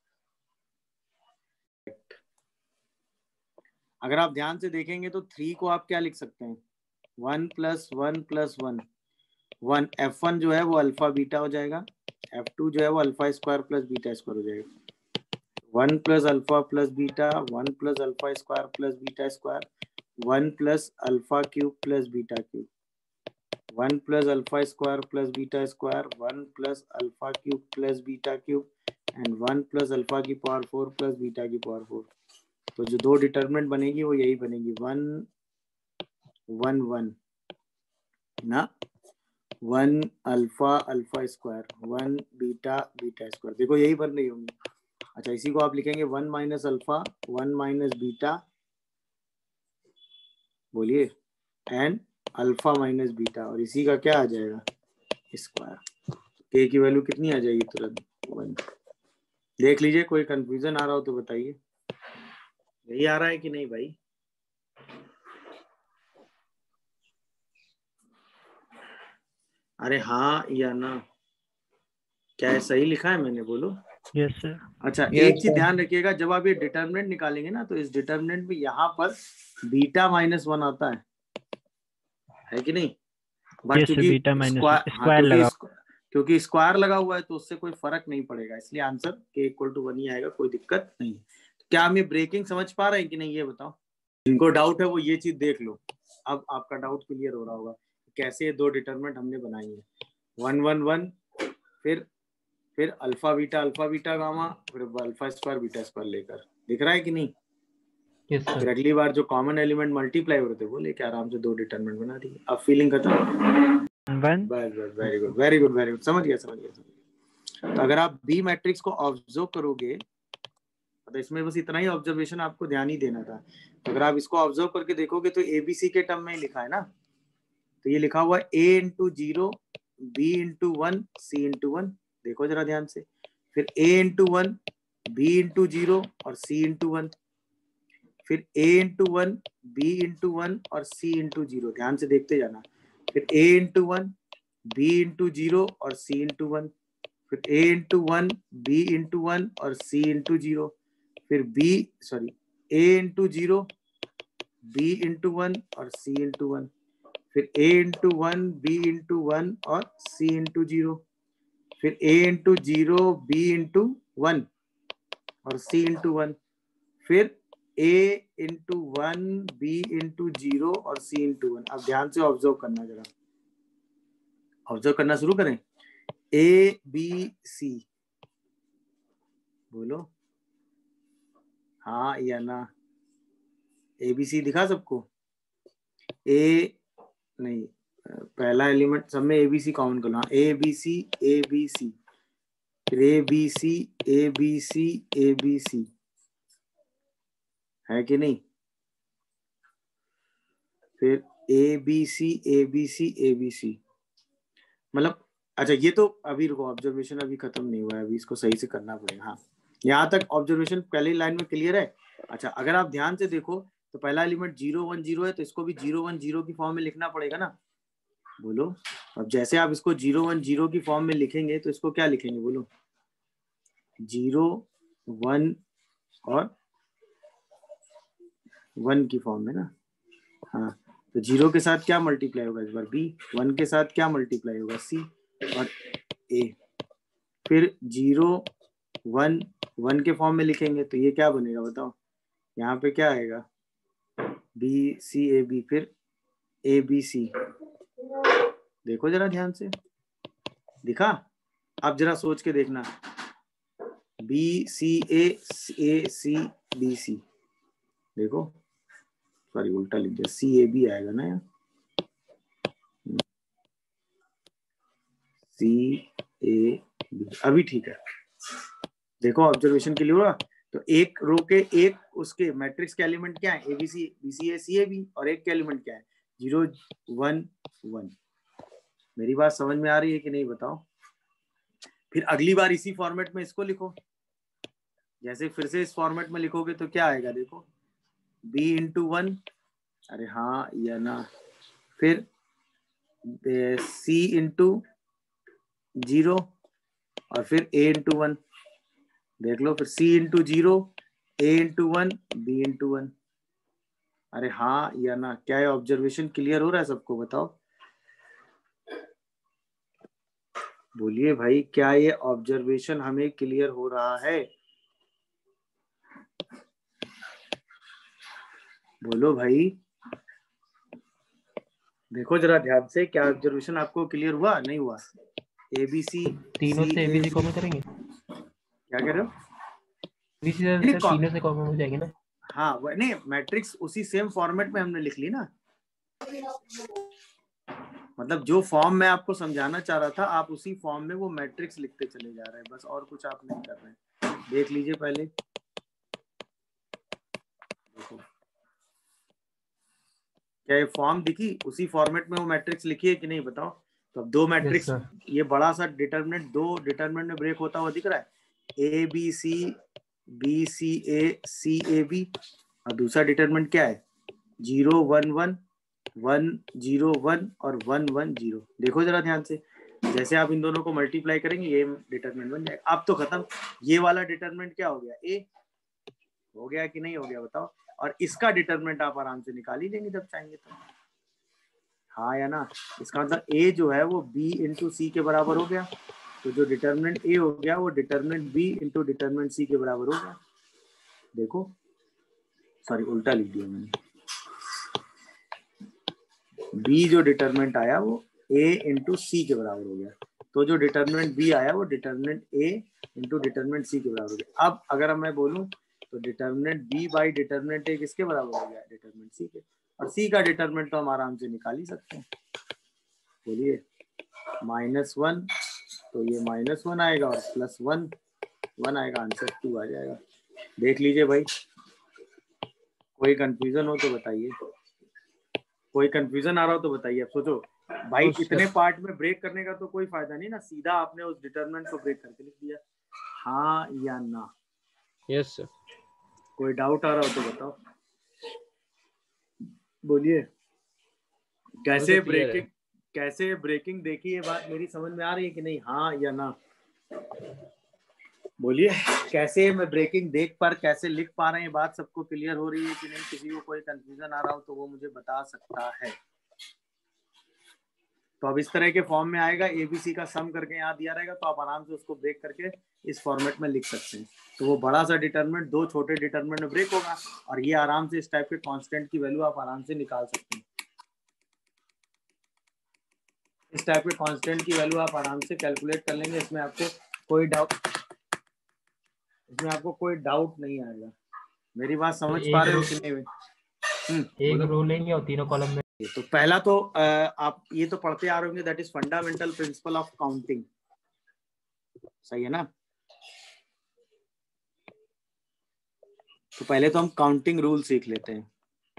अगर आप ध्यान से देखेंगे तो थ्री को आप क्या लिख सकते हैं? One plus one plus one, one F one जो है वो अल्फा बीटा हो जाएगा, एफ टू जो है वो alpha square plus beta square हो जाएगा, one plus alpha plus beta, one plus alpha square plus beta square, one plus alpha cube plus beta cube, one plus alpha square plus beta square, one plus alpha cube plus beta cube and one plus alpha की power four plus beta की power four. तो जो दो determinant बनेगी वो यही बनेगी, one one one ना, one alpha alpha square, one beta beta square. देखो यही बन रही होंगी। अच्छा इसी को आप लिखेंगे one minus alpha, one minus beta, बोलिए, एंड अल्फा माइनस बीटा, और इसी का क्या आ जाएगा? स्क्वायर। के की वैल्यू कितनी आ जाएगी तुरंत? वन। देख लीजिए, कोई कंफ्यूजन आ रहा हो तो बताइए। यही आ रहा है कि नहीं भाई? अरे हाँ या ना, क्या है सही लिखा है मैंने? बोलो। Yes sir. अच्छा, Yes, एक चीज sir. ध्यान रखिएगा, जब आप ये डिटर्मिनेंट निकालेंगे ना, तो इस डिटर्मिनेंट में यहाँ पर बीटा माइनस वन आता है, है कि नहीं? बट Yes, sir, क्योंकि बीटा माइनस स्क्वायर, हाँ, स्क्वायर क्योंकि लगा। स्क्व- क्योंकि स्क्वायर लगा हुआ है तो उससे कोई फर्क नहीं पड़ेगा, इसलिए आंसर के इक्वल टू वन ही आएगा, कोई दिक्कत नहीं। क्या हम ये ब्रेकिंग समझ पा रहे हैं कि नहीं, ये बताओ। जिनको डाउट है वो ये चीज देख लो, अब आपका डाउट क्लियर हो रहा होगा कैसे ये दो डिटर्मिनेंट हमने बनाई है। वन वन वन, फिर फिर alpha beta alpha beta gamma, फिर अल्फा स्क्वायर बीटा स्क्वायर लेकर, दिख रहा है कि नहीं? यस फिर सर। अगली बार जो कॉमन एलिमेंट मल्टीप्लाई हो रहे थे वो लेके आराम से दो डिटर्मिनेंट बना दिए। अब फीलिंग खत्म। वन। बस बस, very good very good very good, समझ गया समझ गया समझ गया। तो अगर आप बी मैट्रिक्स को ऑब्जर्व करोगे, तो इसमें बस इतना ही ऑब्जर्वेशन आपको ध्यान ही देना था। तो अगर आप इसको ऑब्जर्व करके देखोगे तो एबीसी के टर्म में ही लिखा है ना, तो ये लिखा हुआ है A into zero, B into one, C into one. देखो जरा ध्यान से, फिर A into one, B into zero और सी इंटू वन, फिर A into one, B into one और सी इंटू जीरो। ध्यान से देखते जाना। फिर A into one, B into zero और सी इंटू वन, फिर A into one, B into one और सी इंटू जीरो, फिर B sorry A into zero, B into one और सी इंटू वन, फिर A into one, B into one और C into zero, फिर A into zero, B into one और C into one, फिर A into one, B into zero और C into one. अब ध्यान से ऑब्जर्व करना, जरा ऑब्जर्व करना शुरू करें। ए बी सी, बोलो हाँ या ना। ए बी सी दिखा सबको? ए नहीं, पहला एलिमेंट सब में ए बी सी काउंट करना। ए B C A B C, फिर A B C A B C A B C, है कि नहीं? फिर A B C A B C A B C, मतलब अच्छा ये तो अभी रुको, ऑब्जर्वेशन अभी खत्म नहीं हुआ है, अभी इसको सही से करना पड़ेगा। हाँ, यहाँ तक ऑब्जर्वेशन पहली लाइन में क्लियर है। अच्छा, अगर आप ध्यान से देखो तो पहला एलिमेंट जीरो वन जीरो है, तो इसको भी जीरो वन जीरो की फॉर्म में लिखना पड़ेगा ना। बोलो, अब जैसे आप इसको जीरो वन जीरो की फॉर्म में लिखेंगे तो इसको क्या लिखेंगे? बोलो, जीरो वन और वन की फॉर्म में ना। हाँ, तो जीरो के साथ क्या मल्टीप्लाई होगा इस बार? बी। वन के साथ क्या मल्टीप्लाई होगा? सी और ए। फिर जीरो वन वन के फॉर्म में लिखेंगे तो ये क्या बनेगा बताओ? यहाँ पे क्या आएगा? बी सी ए बी, फिर ए बी सी। देखो जरा ध्यान से, दिखा? अब जरा सोच के देखना, बी सी ए ए सी बी सी, देखो सॉरी उल्टा लिख दिया, सी ए बी आएगा ना यहाँ, सी ए बी। अभी ठीक है, देखो ऑब्जर्वेशन के लिए हुआ। तो एक रो के एक उसके मैट्रिक्स के एलिमेंट क्या है? A B C B C A C A B, और एक के एलिमेंट क्या है? Zero one one. मेरी बात समझ में आ रही है कि नहीं बताओ? फिर अगली बार इसी फॉर्मेट में इसको लिखो, जैसे फिर से इस फॉर्मेट में लिखोगे तो क्या आएगा? देखो, बी इंटू वन, अरे हाँ या ना, फिर सी इंटू जीरो और फिर ए इंटू वन, देख लो, फिर C into zero, A into one, B into one. अरे हाँ या ना, क्या ये ऑब्जर्वेशन क्लियर हो रहा है सबको? बताओ, बोलिए भाई, क्या ये ऑब्जर्वेशन हमें क्लियर हो रहा है? बोलो भाई, देखो जरा ध्यान से, क्या ऑब्जर्वेशन आपको क्लियर हुआ नहीं हुआ? ए बी सी तीनों से एबीसी कॉमन करेंगे? क्या कह रहे हो? एबीसी से तीनों से कॉमन हो जाएगी ना? हाँ, वो नहीं, मैट्रिक्स उसी सेम फॉर्मेट में हमने लिख ली ना। मतलब जो फॉर्म में आपको समझाना चाह रहा था, आप उसी फॉर्म में वो मैट्रिक्स लिखते चले जा रहे हैं, बस और कुछ आप नहीं कर रहे हैं। देख लीजिए पहले, देखो क्या ये फॉर्म दिखी? उसी फॉर्मेट में वो मैट्रिक्स लिखी है कि नहीं बताओ? तो अब दो यस मैट्रिक्स, सर। ये बड़ा सा डिटर्मिनेंट दो डिटर्मिनेंट में ब्रेक होता हुआ दिख रहा है, A B C, B C A, C A B, और दूसरा डिटर्मिनेंट क्या है, zero one one, one zero one और वन वन जीरो। देखो जरा ध्यान से, जैसे आप इन दोनों को मल्टीप्लाई करेंगे ये डिटरमिनेंट बन जाएगा। अब तो खत्म, ये वाला डिटरमिनेंट क्या हो गया, ए हो गया कि नहीं हो गया बताओ। और इसका डिटरमिनेंट आप आराम से निकाल ही लेंगे जब चाहेंगे तो, हाँ या ना। इसका मतलब ए जो है वो बी इंटू सी के बराबर हो गया, तो जो डिटरमिनेंट ए हो गया वो determinant B into determinant C के बराबर हो गया। देखो सॉरी उल्टा लिख दिया मैंने, बी जो डिटरमिनेंट आया वो ए इंटू सी के बराबर हो गया, तो जो डिटरमिनेंट बी आया वो determinant A into determinant C के बराबर हो गया। अब अगर मैं बोलूं तो determinant B by determinant A किसके बराबर हो गया, डिटरमिनेंट सी के, और सी का डिटरमिनेंट तो हम आराम से निकाल ही सकते हैं। बोलिए माइनस वन, तो ये माइनस वन आएगा और प्लस वन वन आएगा, आंसर टू आ जाएगा। देख लीजिए भाई, कोई कंफ्यूजन हो तो बताइए, कोई कंफ्यूजन आ रहा हो तो बताइए। अब सोचो भाई, No, इतने sir. पार्ट में ब्रेक करने का तो कोई फायदा नहीं ना, सीधा आपने उस डिटरमिनेंट को ब्रेक करके लिख दिया, हाँ या ना। Yes, sir. कोई डाउट आ रहा हो तो बताओ, बोलिए। कैसे मुझे clear है। ब्रेकिंग, कैसे ब्रेकिंग देखी, ये बात मेरी समझ में आ रही है कि नहीं, हाँ या ना, बोलिए। कैसे मैं ब्रेकिंग देख पर कैसे लिख पा रहे हैं, बात सबको क्लियर हो रही है कि नहीं, किसी को कोई कंफ्यूजन आ रहा हो तो वो मुझे बता सकता है। तो अब इस तरह के फॉर्म में आएगा, एबीसी का सम करके यहाँ दिया रहेगा, तो आप आराम से उसको ब्रेक करके इस फॉर्मेट में लिख सकते हैं। तो वो बड़ा सा डिटरमिनेंट दो छोटे डिटरमिनेंट में ब्रेक होगा, और ये आराम से इस टाइप के कांस्टेंट की वैल्यू आप आराम से निकाल सकते हैं। इस टाइप के कांस्टेंट की वैल्यू आप आराम से कैलकुलेट कर लेंगे, इसमें आपको कोई डाउट इसमें आपको कोई डाउट नहीं आएगा। मेरी बात समझ तो पा एक रहे हो रो- कि नहीं? हम्म, एक बोलो। रो लेंगे और तीनों कॉलम में। तो पहला तो अ, आप ये तो पढ़ते आ रहे होंगे, that is fundamental principle of counting, सही है ना। तो पहले तो हम काउंटिंग रूल सीख लेते हैं।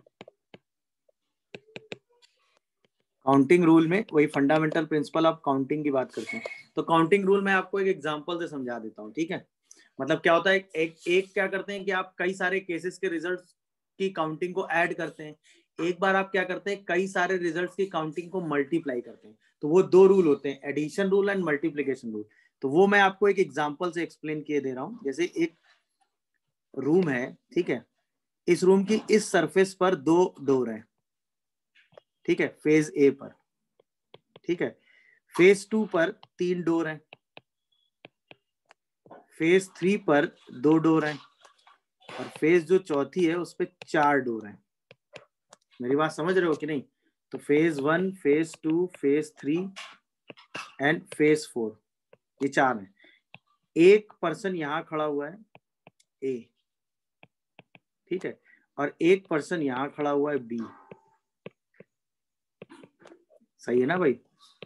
काउंटिंग रूल में वही फंडामेंटल प्रिंसिपल ऑफ काउंटिंग की बात करते हैं। तो काउंटिंग रूल में आपको एक एग्जांपल से समझा देता हूँ, ठीक है। मतलब क्या होता है, एक, एक एक क्या करते हैं कि आप कई सारे केसेस के रिजल्ट्स की काउंटिंग को ऐड करते हैं, एक बार आप क्या करते हैं कई सारे रिजल्ट्स की काउंटिंग को मल्टीप्लाई करते हैं। तो वो दो रूल होते हैं, addition rule and multiplication rule. तो वो मैं आपको एक एग्जांपल से एक्सप्लेन किए दे रहा हूँ। जैसे एक रूम है, ठीक है, इस रूम की इस सरफेस पर दो डोर है, ठीक है, फेज ए पर, ठीक है। फेज टू पर तीन डोर हैं, फेज थ्री पर दो डोर हैं, और फेज जो चौथी है उस पर चार डोर हैं। मेरी बात समझ रहे हो कि नहीं? तो phase one, phase two, phase three and phase four, ये चार हैं। एक पर्सन यहां खड़ा हुआ है ए, ठीक है, और एक पर्सन यहां खड़ा हुआ है बी, सही है ना भाई?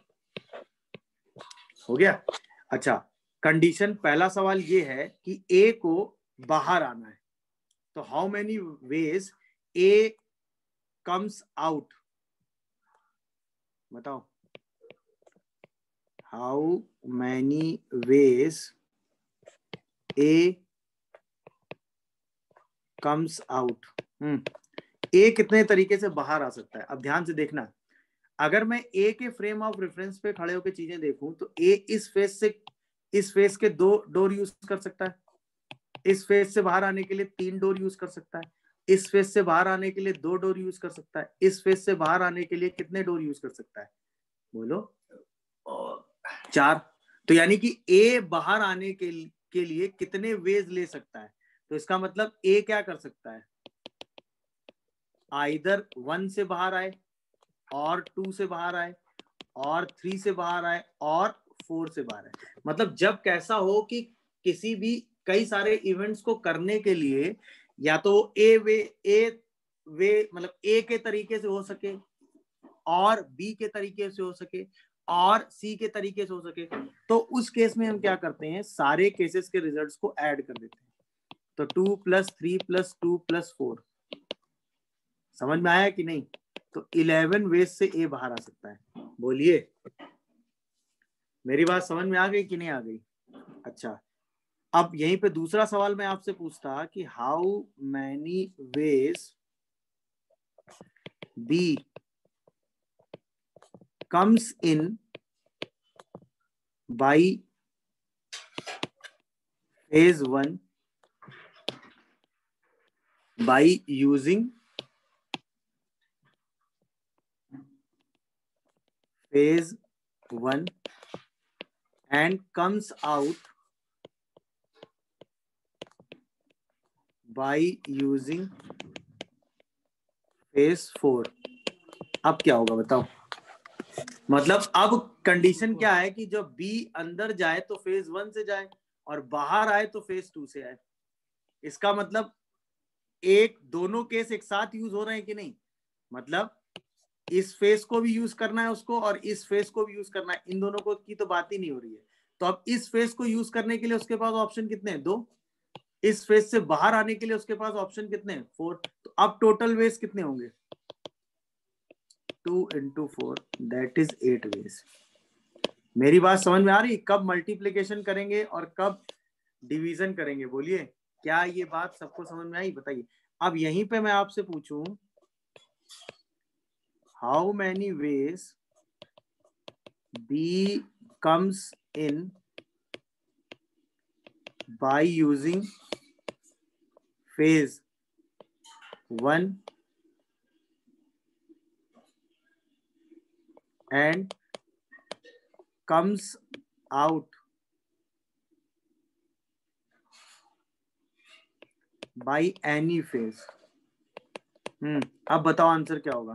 हो गया। अच्छा, कंडीशन, पहला सवाल ये है कि ए को बाहर आना है, तो how many ways A comes out, बताओ, how many ways A comes out. हम्म ए कितने तरीके से बाहर आ सकता है? अब ध्यान से देखना, अगर मैं ए के फ्रेम ऑफ रेफरेंस पे खड़े होकर चीजें देखूं तो ए इस फेस से इस फेस के दो डोर यूज कर सकता है, इस फेस से बाहर आने के लिए तीन डोर यूज कर सकता है, इस फेस से बाहर आने के लिए दो डोर यूज कर सकता है, इस फेस से बाहर आने के लिए कितने डोर यूज कर सकता है? बोलो, चार। तो यानी कि ए बाहर आने के, के लिए कितने वेज ले सकता है? तो इसका मतलब ए क्या कर सकता है, आइदर वन से बाहर आए, और टू से बाहर आए, और थ्री से बाहर आए, और फोर से बाहर आए। मतलब जब कैसा हो कि किसी भी कई सारे इवेंट्स को करने के लिए या तो ए वे ए वे मतलब ए के तरीके से हो सके, और बी के तरीके से हो सके, और सी के तरीके से हो सके, तो उस केस में हम क्या करते हैं, सारे केसेस के रिजल्ट्स को ऐड कर देते हैं। तो two plus three plus two plus four, समझ में आया कि नहीं? तो इलेवन वेज से ए बाहर आ सकता है। बोलिए, मेरी बात समझ में आ गई कि नहीं आ गई? अच्छा, अब यहीं पे दूसरा सवाल मैं आपसे पूछता कि how many ways B comes in by phase one by using phase one and comes out by using phase four. अब क्या होगा बताओ? मतलब अब कंडीशन क्या है कि जब B अंदर जाए तो फेज वन से जाए और बाहर आए तो फेज टू से आए. इसका मतलब एक दोनों केस एक साथ यूज हो रहे हैं कि नहीं? मतलब इस फेस को भी यूज करना है उसको और इस फेस को भी यूज करना है. इन दोनों को की तो बात ही नहीं हो रही है. तो अब इस फेस को यूज करने के लिए उसके पास ऑप्शन कितने हैं? दो. इस फेस से बाहर आने के लिए उसके पास ऑप्शन कितने हैं? फोर. तो अब टोटल वेज कितने होंगे? Two into four that is eight ways. मेरी बात समझ में आ रही? कब मल्टीप्लीकेशन करेंगे और कब डिवीजन करेंगे? बोलिए, क्या ये बात सबको समझ में आई? बताइए. अब यहीं पे मैं आपसे पूछूं, how many ways B comes in by using phase one and comes out by any phase. हम्म अब बताओ आंसर क्या होगा?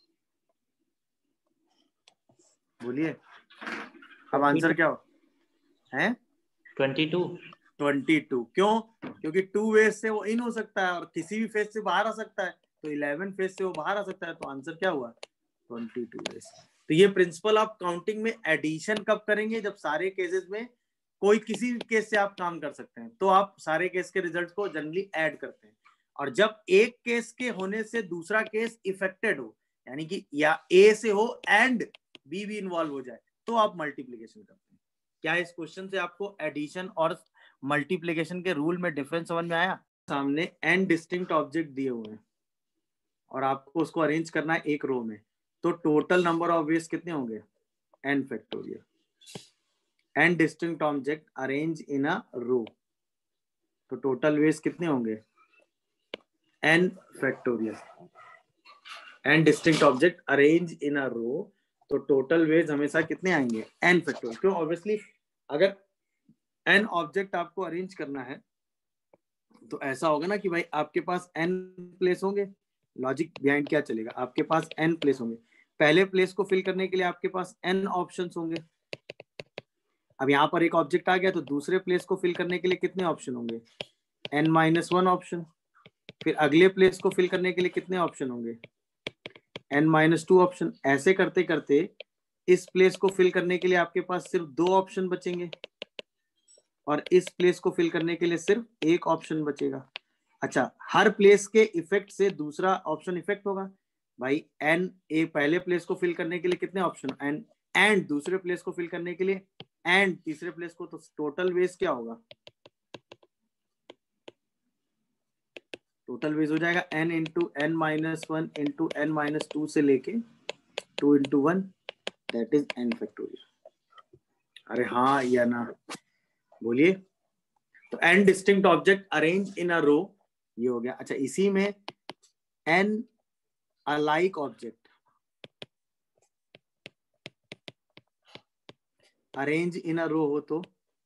बोलिए, अब आंसर क्या हो है? Twenty two. Twenty two. क्यों? क्योंकि टू वेज से वो इन हो सकता है और किसी भी फेज से बाहर आ सकता है. तो इलेवन फेज से वो बाहर आ सकता है. तो आंसर क्या हुआ? Twenty two ways. तो ये प्रिंसिपल आप काउंटिंग में एडिशन कब करेंगे? जब सारे केसेस में कोई किसी भी केस से आप काम कर सकते हैं तो आप सारे केस के रिजल्ट को जनरली ऐड करते हैं. और जब एक केस के होने से दूसरा केस इफेक्टेड हो, यानी कि या ए से हो एंड बी भी इन्वॉल्व हो जाए, तो आप मल्टीप्लीकेशन करते हैं. क्या इस क्वेश्चन से आपको एडिशन और मल्टीप्लीकेशन के रूल में डिफरेंस समझ में आया? सामने एन डिस्टिंक्ट ऑब्जेक्ट दिए हुए हैं और आपको उसको अरेंज करना है एक रो में. तो टोटल नंबर ऑफ वेज कितने होंगे? N factorial. N distinct object arrange in a row, तो टोटल वेज कितने होंगे? N factorial. N distinct object arrange in a row, तो टोटल वेज हमेशा कितने आएंगे? N factorial. क्यों? ऑब्वियसली अगर एन ऑब्जेक्ट आपको अरेंज करना है तो ऐसा होगा ना कि भाई आपके पास एन प्लेस होंगे. लॉजिक बिहाइंड क्या चलेगा? आपके पास एन प्लेस होंगे. पहले प्लेस को फिल करने के लिए आपके पास एन ऑप्शंस होंगे. अब यहाँ पर एक ऑब्जेक्ट आ गया तो दूसरे प्लेस को फिल करने के लिए कितने ऑप्शन होंगे? N minus one option. फिर अगले प्लेस को फिल करने के लिए कितने ऑप्शन होंगे? N minus two option. ऐसे करते करते इस प्लेस को फिल करने के लिए आपके पास सिर्फ दो ऑप्शन बचेंगे और इस प्लेस को फिल करने के लिए सिर्फ एक ऑप्शन बचेगा. अच्छा, हर प्लेस के इफेक्ट से दूसरा ऑप्शन इफेक्ट होगा. भाई एन ए पहले प्लेस को फिल करने के लिए कितने ऑप्शन? एन एंड दूसरे प्लेस को फिल करने के लिए एंड तीसरे प्लेस को. तो टोटल वेज क्या होगा? टोटल वेज हो जाएगा n into n minus one into n minus two से लेके two into one, that is n factorial. अरे हाँ या ना? बोलिए. तो n distinct object arrange in a row, ये हो गया. अच्छा, इसी में n alike object arrange in a row हो तो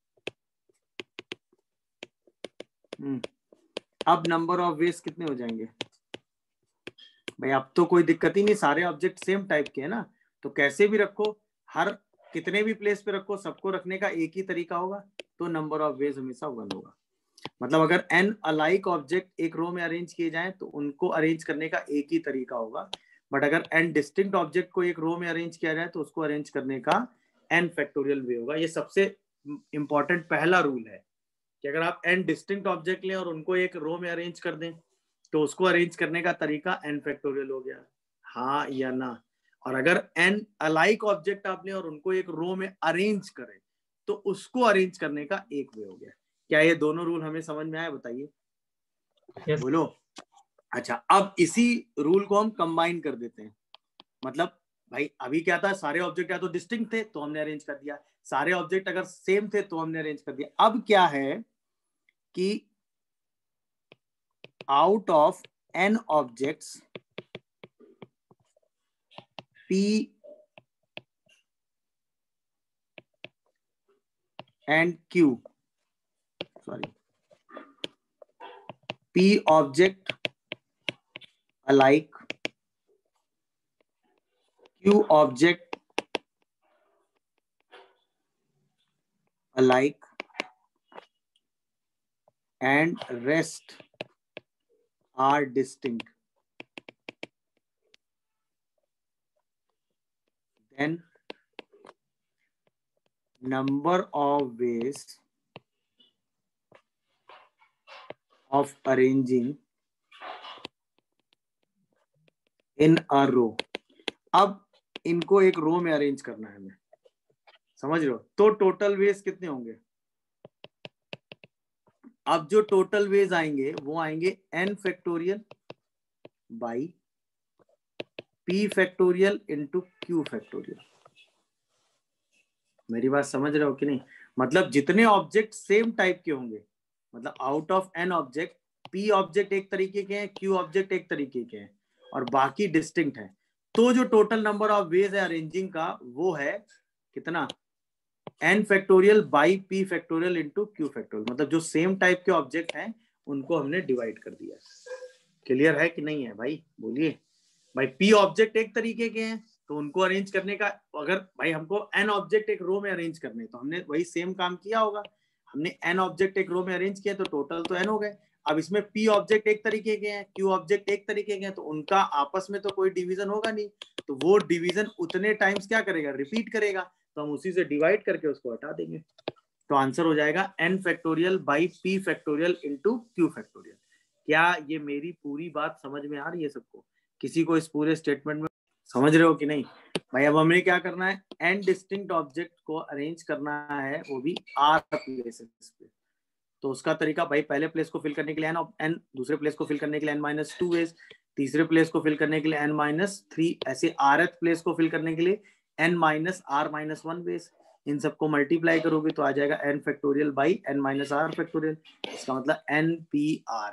हम्म अब नंबर ऑफ वेज कितने हो जाएंगे? भाई अब तो कोई दिक्कत ही नहीं, सारे ऑब्जेक्ट सेम टाइप के है ना. तो कैसे भी रखो, हर कितने भी प्लेस पे रखो, सबको रखने का एक ही तरीका होगा. तो नंबर ऑफ वेज हमेशा वन होगा. मतलब अगर एन अलाइक ऑब्जेक्ट एक रो में अरेंज किए जाएं तो उनको अरेंज करने का एक ही तरीका होगा. बट अगर एन डिस्टिंक्ट ऑब्जेक्ट को एक रो में अरेंज किया जाए तो उसको अरेंज करने का एन फैक्टोरियल वे होगा. ये सबसे इंपॉर्टेंट पहला रूल है कि अगर आप एन डिस्टिंक्ट ऑब्जेक्ट लें और उनको एक रो में अरेंज कर दें तो उसको अरेंज करने का तरीका एन फैक्टोरियल हो गया. हाँ या ना? और अगर n अलाइक ऑब्जेक्ट आप लें और उनको एक रो में अरेंज करें तो उसको अरेंज करने का एक वे हो गया। क्या ये दोनों रूल हमें समझ में आया? बताइए। Yes. बोलो। अच्छा, अब इसी रूल को हम कंबाइन कर देते हैं। मतलब भाई अभी क्या था, सारे ऑब्जेक्ट या तो डिस्टिंक्ट थे तो हमने अरेंज कर दिया, सारे ऑब्जेक्ट अगर सेम थे तो हमने अरेंज कर दिया। अब क्या है कि out of n objects P and Q, sorry, P object alike, Q object alike, and rest are distinct. Then number of ways of arranging in a row. अब इनको एक रो में अरेंज करना है हमें, समझ रहे हो? तो टोटल वेज कितने होंगे? अब जो टोटल वेज आएंगे वो आएंगे n factorial by p factorial into q factorial. मेरी बात समझ रहे हो कि नहीं? मतलब जितने ऑब्जेक्ट सेम टाइप के होंगे, मतलब out of n object p object एक तरीके के हैं, q ऑब्जेक्ट एक तरीके के हैं और बाकी डिस्टिंक्ट हैं, तो जो टोटल नंबर ऑफ वेज है अरेंजिंग का वो है कितना? n factorial by p factorial into q factorial. मतलब जो सेम टाइप के ऑब्जेक्ट हैं उनको हमने डिवाइड कर दिया। क्लियर है कि नहीं है भाई? बोलिए। भाई p ऑब्जेक्ट एक तरीके के हैं तो उनको अरेंज करने का, अगर भाई हमको n ऑब्जेक्ट एक रो में अरेंज करने तो हमने वही सेम काम किया होगा। हमने n ऑब्जेक्ट एक रो में अरेंज किया तो टोटल तो n हो गए। अब इसमें p ऑब्जेक्ट एक तरीके के हैं, q ऑब्जेक्ट एक तरीके के हैं, तो उनका आपस में तो कोई डिवीजन होगा नहीं, तो वो डिवीजन उतने टाइम्स क्या करेगा? रिपीट करेगा, तो हम उसी से डिवाइड करके उसको हटा देंगे। तो आंसर हो जाएगा n factorial by p factorial into q factorial. क्या ये मेरी पूरी बात समझ में आ रही है सबको? किसी को इस पूरे स्टेटमेंट में समझ रहे हो कि नहीं? भाई अब हमें क्या करना है? n डिस्टिंक्ट ऑब्जेक्ट को अरेंज करना है, वो भी r प्लेसेस पे। तो उसका तरीका, भाई पहले प्लेस को फिल करने के लिए n, n दूसरे प्लेस को फिल करने के लिए n माइनस टू वेज, तीसरे प्लेस को फिल करने के लिए n माइनस थ्री, ऐसे rth प्लेस को फिल करने के लिए n minus r minus one ways. इन सबको मल्टीप्लाई करोगे तो आ जाएगा n factorial by n minus r factorial. इसका मतलब npr,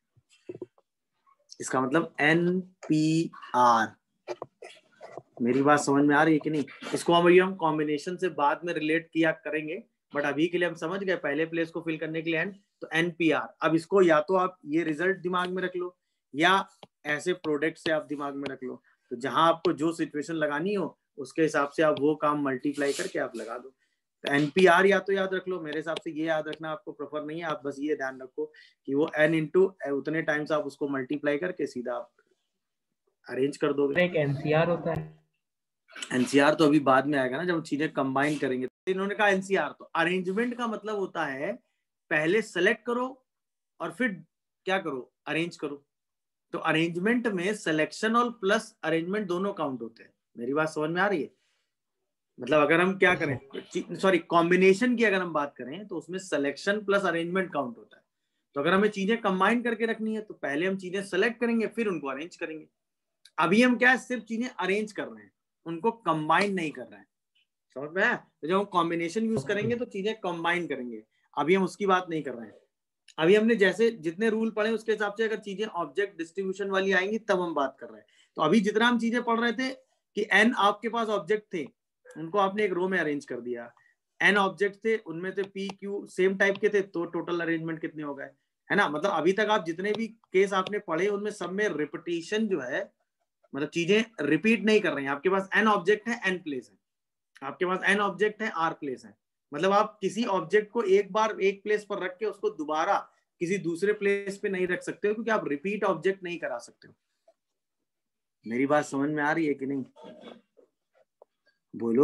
इसका मतलब npr। मेरी बात समझ में आ रही है कि नहीं? इसको हम हम कॉम्बिनेशन से बाद में रिलेट किया करेंगे, बट अभी के लिए हम समझ गए पहले प्लेस को फिल करने के लिए n, तो npr। अब इसको या तो आप ये रिजल्ट दिमाग में रख लो या ऐसे प्रोडक्ट से आप दिमाग में रख लो, तो जहां आपको जो सिचुएशन लगानी हो उसके हिसाब से आप वो काम मल्टीप्लाई करके आप लगा दो। तो npr या तो याद रख लो, मेरे हिसाब से ये याद रखना आपको प्रेफर नहीं है, आप बस ये ध्यान रखो कि वो n इंटू उतने टाइम्स आप उसको मल्टीप्लाई करके सीधा आप अरेंज कर दोगे। एक एनसीआर होता है। एनसीआर तो अभी बाद में आएगा ना, जब चीजें कंबाइन करेंगे। तो इन्होंने कहा एनसीआर, तो अरेंजमेंट का मतलब होता है पहले सेलेक्ट करो और फिर क्या करो? अरेंज करो। तो अरेंजमेंट में सिलेक्शन और प्लस अरेंजमेंट दोनों काउंट होते हैं। मेरी बात समझ में आ रही है? मतलब अगर हम क्या करें, सॉरी कॉम्बिनेशन की अगर हम बात करें तो उसमें सिलेक्शन प्लस अरेंजमेंट काउंट होता है। तो अगर हमें चीजें कंबाइन करके रखनी है तो पहले हम चीजें सेलेक्ट करेंगे फिर उनको अरेंज करेंगे। अभी हम क्या है, सिर्फ चीजें अरेंज कर रहे हैं, उनको कंबाइन नहीं कर रहे हैं। समझ में आया? तो जब हम कॉम्बिनेशन यूज करेंगे तो चीजें कंबाइन करेंगे, अभी हम उसकी बात नहीं कर रहे हैं। अभी हमने जैसे जितने रूल पढ़े उसके हिसाब से अगर चीजें ऑब्जेक्ट डिस्ट्रीब्यूशन वाली आएंगी तब हम बात कर रहे हैं। तो अभी जितना हम चीजें पढ़ रहे थे कि एन आपके पास ऑब्जेक्ट थे, उनको आपने एक रो में अरेंज कर दिया। एन ऑब्जेक्ट थे, उनमें से पी क्यू सेम टाइप के थे, तो टोटल अरेंजमेंट कितने हो गए, है ना? मतलब अभी तक आप जितने भी केस आपने पढ़े उनमें सब में रिपीटिशन जो है, मतलब चीजें रिपीट नहीं कर रही हैं। आपके पास एन ऑब्जेक्ट है, एन प्लेस है, आपके पास एन ऑब्जेक्ट है, आर प्लेस है। मतलब आप किसी ऑब्जेक्ट को एक बार एक प्लेस पर रख के उसको दोबारा किसी दूसरे प्लेस पे नहीं रख सकते हो, क्योंकि आप रिपीट ऑब्जेक्ट नहीं करा सकते हो। मेरी बात समझ में आ रही है कि नहीं? बोलो।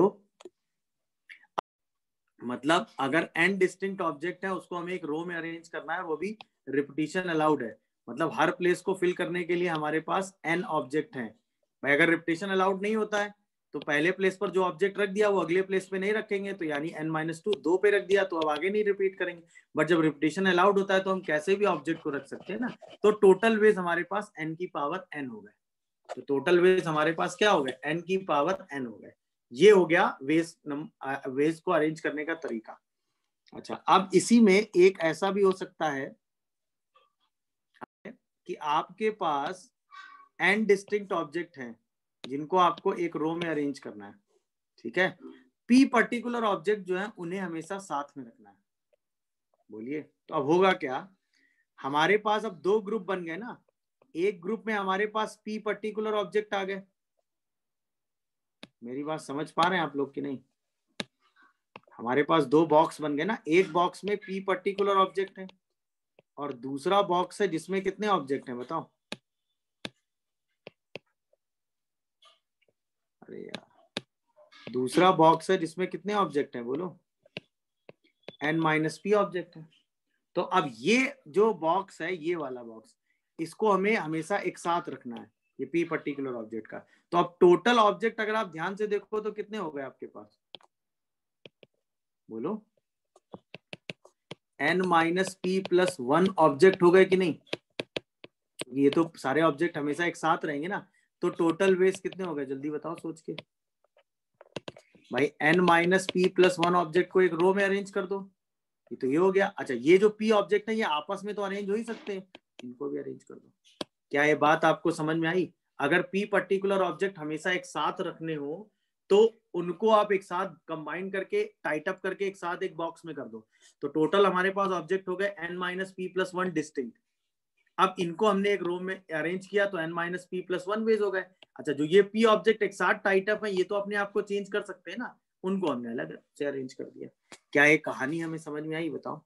मतलब अगर एन डिस्टिंक्ट ऑब्जेक्ट है उसको हमें एक रो में अरेंज करना है, वो भी रिपीटिशन अलाउड है। मतलब हर प्लेस को फिल करने के लिए हमारे पास एन ऑब्जेक्ट है, भाई अगर रिपीटेशन अलाउड नहीं होता है तो पहले प्लेस पर जो ऑब्जेक्ट रख दिया वो अगले प्लेस पे नहीं रखेंगे, तो यानी n माइनस टू दो पे रख दिया तो अब आगे नहीं रिपीट करेंगे। बट जब रिपीटेशन अलाउड होता है तो हम कैसे भी ऑब्जेक्ट को रख सकते हैं ना। तो टोटल वेज हमारे पास n की पावर n हो गए, तो टोटल वेज हमारे पास क्या हो गए, n की पावर n हो गए। ये हो गया वेज वेज को अरेंज करने का तरीका। अच्छा, अब इसी में एक ऐसा भी हो सकता है कि आपके पास n डिस्टिंक्ट ऑब्जेक्ट हैं जिनको आपको एक रो में अरेंज करना है, ठीक है। p पर्टिकुलर ऑब्जेक्ट जो है उन्हें हमेशा साथ में रखना है। बोलिए, तो अब होगा क्या, हमारे पास अब दो ग्रुप बन गए ना। एक ग्रुप में हमारे पास p पर्टिकुलर ऑब्जेक्ट आ गए, मेरी बात समझ पा रहे हैं आप लोग कि नहीं। हमारे पास दो बॉक्स बन गए ना, एक बॉक्स में p पर्टिकुलर ऑब्जेक्ट है और दूसरा बॉक्स है जिसमें कितने ऑब्जेक्ट हैं बताओ। अरे यार, दूसरा बॉक्स है जिसमें कितने ऑब्जेक्ट हैं बोलो, n माइनस पी ऑब्जेक्ट है। तो अब ये जो बॉक्स है, ये वाला बॉक्स, इसको हमें हमेशा एक साथ रखना है, ये p पर्टिकुलर ऑब्जेक्ट का। तो अब टोटल ऑब्जेक्ट अगर आप ध्यान से देखो तो कितने हो गए आपके पास बोलो, n minus p plus one object हो गए कि नहीं। ये तो सारे ऑब्जेक्ट हमेशा एक साथ रहेंगे ना, तो टोटल वेज कितने हो गए जल्दी बताओ सोच के। भाई n minus p plus one object को एक रो में अरेंज कर दो, ये तो ये हो गया। अच्छा, ये जो p ऑब्जेक्ट है ये आपस में तो अरेंज हो ही सकते हैं, इनको भी अरेंज कर दो। क्या ये बात आपको समझ में आई। अगर p पर्टिकुलर ऑब्जेक्ट हमेशा एक साथ रखने हो तो उनको आप एक साथ कंबाइन करके टाइट अप करके एक साथ एक बॉक्स में कर दो, तो टोटल हमारे पास ऑब्जेक्ट हो गए n minus p plus one distinct. अब इनको हमने एक रो में अरेंज किया तो n minus p plus one ways हो गए। अच्छा, जो ये p ऑब्जेक्ट एक साथ टाइट अप है ये तो अपने आप को चेंज कर सकते हैं ना, उनको हमने अलग से अरेंज कर दिया। क्या ये कहानी हमें समझ में आई बताओ,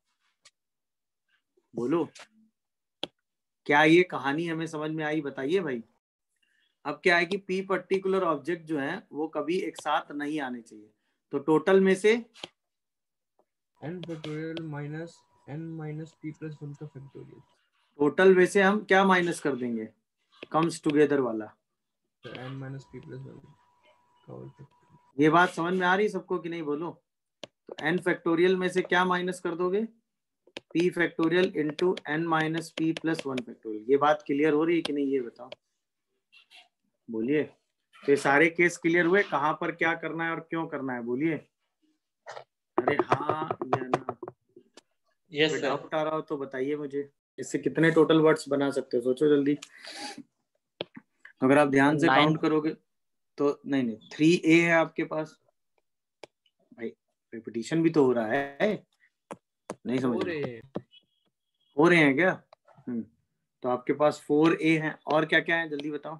बोलो क्या ये कहानी हमें समझ में आई, बताइए भाई। अब क्या है कि p पर्टिकुलर ऑब्जेक्ट जो है वो कभी एक साथ नहीं आने चाहिए, तो टोटल में से n factorial minus n minus p plus one का फैक्टोरियल, टोटल में से हम क्या माइनस कर देंगे, कम्स टुगेदर वाला। तो n minus p plus one का होल फैक्टोरियल। ये बात समझ में आ रही है सबको कि नहीं बोलो। तो n फैक्टोरियल में से क्या माइनस कर दोगे, p factorial into n minus p plus one factorial. ये बात क्लियर हो रही है कि नहीं ये बताओ, बोलिए। तो ये सारे केस क्लियर हुए, कहां पर क्या करना है और क्यों करना है बोलिए। अरे हाँ या ना, यस कोई सर। डाउट आ रहा हो तो बताइए मुझे। इससे कितने टोटल वर्ड्स बना सकते हो सोचो जल्दी। अगर आप ध्यान से नाइन। काउंट करोगे तो नहीं नहीं थ्री ए है आपके पास, भाई रिपीटिशन भी तो हो रहा है, नहीं समझ और रहे ये हो रहे हैं क्या। हम्म, तो आपके पास फोर ए है और क्या क्या है जल्दी बताओ।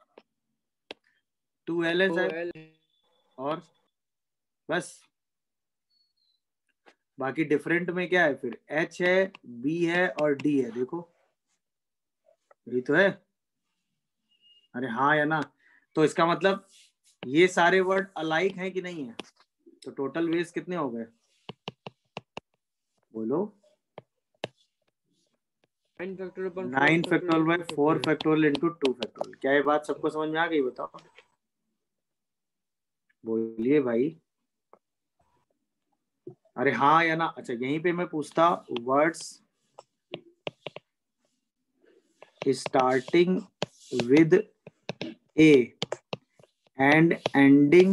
टू एल है ओ शायद, एल और बस बाकी डिफरेंट में क्या है फिर, एच है, बी है और डी है। देखो यही तो है, अरे हाँ या ना। तो इसका मतलब ये सारे वर्ड अलाइक हैं कि नहीं है, तो टोटल वेज कितने हो गए बोलो, नाइन फैक्टोरियल अपन four nine factorial by four factorial. Factorial into two factorial. क्या ये बात सबको समझ में आ गई बताओ, बोलिए भाई। अरे हाँ या ना। अच्छा, यहीं पे मैं पूछता, words starting with A and ending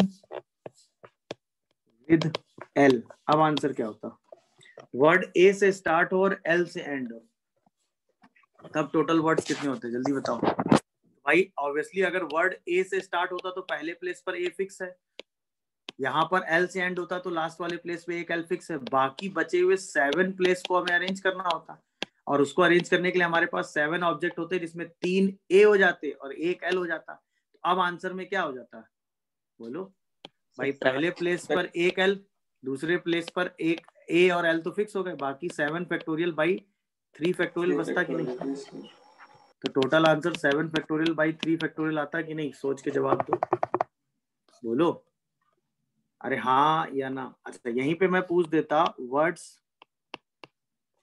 with L, अब आंसर क्या होता। वर्ड ए से स्टार्ट हो और एल से एंड हो, तब टोटल वर्ड्स कितने होते हैं जल्दी बताओ भाई। ऑब्वियसली अगर वर्ड ए से स्टार्ट होता तो पहले प्लेस पर ए फिक्स है, यहाँ पर एल से एंड होता तो लास्ट वाले प्लेस पे एक एल फिक्स है। बाकी बचे हुए सेवन प्लेस को हमें अरेंज करना होता, और उसको अरेंज करने के लिए हमारे पास सेवन ऑब्जेक्ट होते जिसमें तीन ए हो जाते और एक एल हो जाता। तो अब आंसर में क्या हो जाता बोलो भाई, पहले प्लेस पर एक एल, दूसरे प्लेस पर एक ए और एल तो फिक्स हो गए, बाकी seven factorial by three factorial बचता कि नहीं। तो total answer seven factorial by three factorial आता कि नहीं, सोच के जवाब दो बोलो। अरे हाँ या ना। अच्छा, यहीं पे मैं पूछ देता, words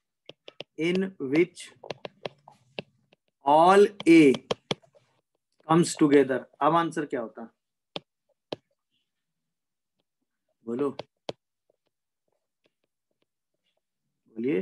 in which all A comes together, अब आंसर क्या होता? बोलो बोलिए,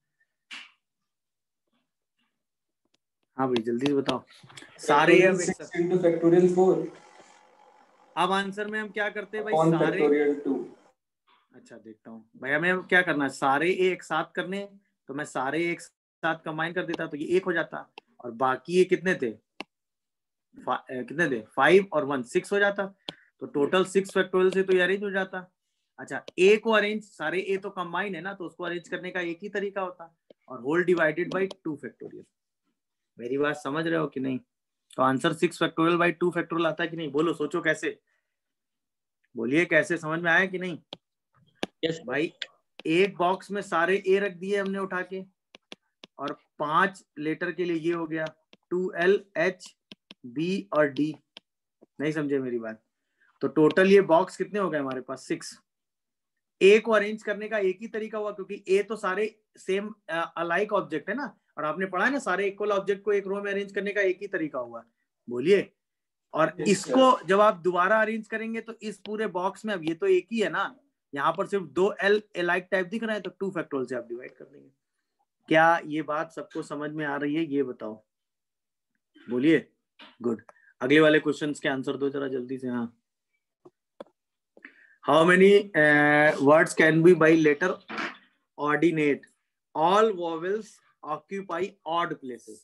हाँ भाई जल्दी से बताओ सारे। अब एक सिक्स into factorial four अब आंसर में हम क्या करते हैं भाई? upon सारे, factorial two। अच्छा देखता हूँ भाई, हमें क्या करना है? सारे ए एक साथ करने हैं, तो मैं सारे एक साथ कंबाइन कर देता तो ये एक हो जाता, और बाकी ये कितने थे? फा, ए, कितने थे? फाइव और वन, सिक्स हो जाता। तो टोटल सिक्स फैक्टोरियल से तो ये अरेंज हो जाता। अच्छा, ए को अरेंज, सारे ए तो कंबाइन है ना, तो उसको अरेंज करने का एक ही तरीका होता, और whole divided by two factorial. मेरी बात समझ रहे हो कि नहीं? तो answer six factorial by two factorial आता है कि नहीं? बोलो, सोचो कैसे, बोलिए कैसे, समझ में आया कि नहीं? यस भाई एक बॉक्स में सारे ए रख दिए हमने उठा के, और पांच लेटर के लिए ये हो गया टू एल एच बी और डी। नहीं समझे मेरी बात? तो टोटल ये बॉक्स कितने हो गए हमारे पास? सिक्स। ए को अरेंज करने का एक ही तरीका हुआ, क्योंकि ए तो सारे सेम अलाइक ऑब्जेक्ट है ना, और आपने पढ़ा है ना, सारे इक्वल ऑब्जेक्ट को एक रो में अरेंज करने का एक ही तरीका हुआ। बोलिए। और Yes, इसको जब आप दोबारा अरेंज करेंगे तो इस पूरे बॉक्स में, अब ये तो एक ही है ना, यहाँ पर सिर्फ दो एल अलाइक टाइप दिख रहे हैं, तो टू फैक्टोरियल से आप डिवाइड कर देंगे। क्या ये बात सबको समझ में आ रही है? ये बताओ, बोलिए। गुड। अगले वाले क्वेश्चंस के आंसर दो जरा जल्दी से। हाँ, how many words can be by letter ordinate? All vowels occupy odd places.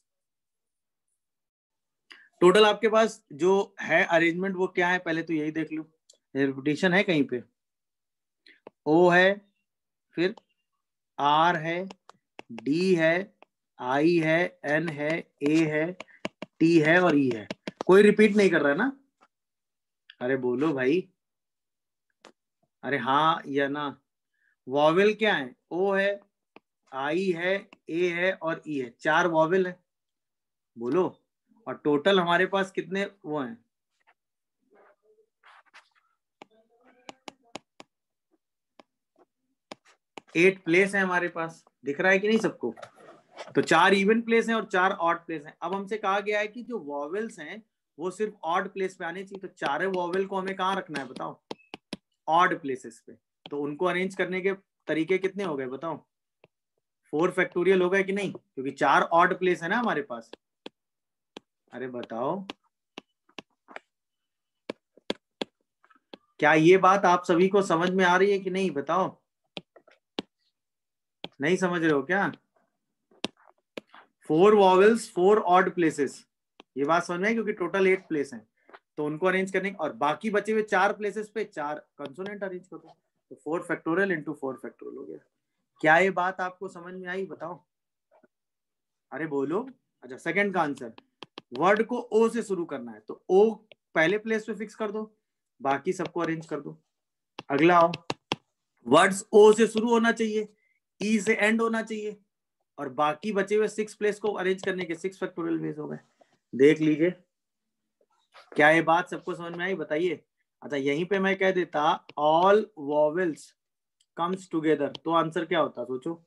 Total आपके पास जो है अरेंजमेंट वो क्या है, पहले तो यही देख लो। रिपीटेशन है कहीं पे? ओ है, फिर आर है, डी है, आई है, एन है, ए है, टी है और ई है। कोई रिपीट नहीं कर रहा है ना? अरे बोलो भाई, अरे हाँ या ना। वॉवेल क्या है? ओ है, आई है, ए है और ई है। चार वॉवेल है, बोलो। और टोटल हमारे पास कितने वो हैं? एट प्लेस है हमारे पास। दिख रहा है कि नहीं सबको? तो चार इवन प्लेस हैं और चार ऑड प्लेस हैं। अब हमसे कहा गया है कि जो वॉवेल्स हैं वो सिर्फ ऑड प्लेस पे आने चाहिए। तो चारे वॉवेल को हमें कहाँ रखना है बताओ? ऑड प्लेसेस पे। तो उनको अरेंज करने के तरीके कितने हो गए बताओ? फोर फैक्टोरियल हो गए कि नहीं? क्योंकि चार ऑड प्लेस है ना हमारे पास। अरे बताओ, क्या ये बात आप सभी को समझ में आ रही है कि नहीं? बताओ, नहीं समझ रहे हो क्या? Four vowels, four odd places, ये बात समझ में है? क्योंकि टोटल एट प्लेस हैं, तो उनको अरेंज करने, और बाकी बचे हुए चार प्लेसेस पे चार कंसोनेंट अरेंज कर दो। तो four factorial into four factorial हो गया। क्या ये बात आपको समझ में आई? बताओ, अरे बोलो। अच्छा, सेकंड का आंसर, वर्ड को ओ से शुरू करना है, तो ओ पहले प्लेस पे फिक्स कर दो, बाकी सबको अरेंज कर दो। अगला आओ, वर्ड्स ओ से शुरू होना चाहिए, ई से एंड होना चाहिए, और बाकी बचे हुए सिक्स प्लेस को अरेंज करने के सिक्स फैक्टोरियल वेज हो गए। देख लीजिए, क्या ये बात सबको समझ में आई? बताइए। अच्छा, यहीं पे मैं कह देता ऑल वॉवेल्स कम्स टुगेदर, तो आंसर क्या होता? सोचो,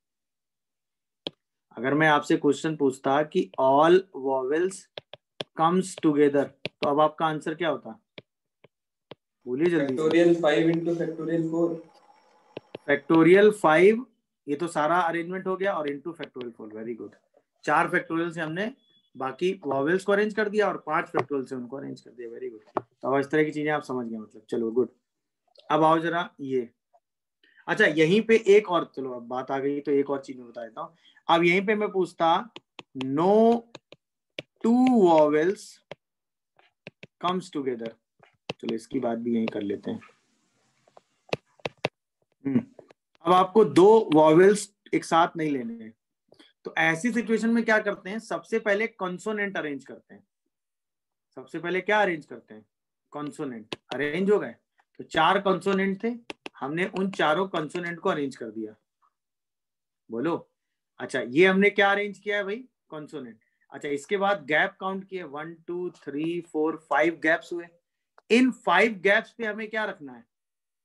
अगर मैं आपसे क्वेश्चन पूछता कि ऑल वॉवेल्स कम्स टुगेदर, तो अब आपका आंसर क्या होता? बोलिए जल्दी। Factorial five into factorial four. Factorial five, ये तो सारा अरेंजमेंट हो गया, और into factorial four. Very good. चार फैक्टोरियल से हमने बाकी वॉवेल्स को अरेंज कर दिया, और पांच फैक्टोरियल से उनको अरेंज कर दिया। Very good. तो इस तरह की चीजें आप समझ गए मतलब। चलो गुड। अब आओ जरा ये, अच्छा यहीं पे एक और, चलो अब बात आ गई तो एक और चीज मैं बता देता हूँ। अब यहीं पे मैं पूछता, no two vowels comes together, चलो इसकी बात भी यहीं कर लेते हैं। अब आपको दो वॉवेल्स एक साथ नहीं लेने हैं, तो ऐसी सिचुएशन में क्या करते हैं? सबसे पहले कॉन्सोनेंट अरेंज करते हैं। सबसे पहले क्या अरेंज करते हैं? कॉन्सोनेंट। अरेंज हो गए, तो चार कॉन्सोनेंट थे, हमने उन चारों कॉन्सोनेंट को अरेंज कर दिया। बोलो। अच्छा, ये हमने क्या अरेंज किया है भाई? कॉन्सोनेंट। अच्छा, इसके बाद गैप काउंट किए, one two three four five gaps हुए। इन फाइव गैप्स पे हमें क्या रखना है?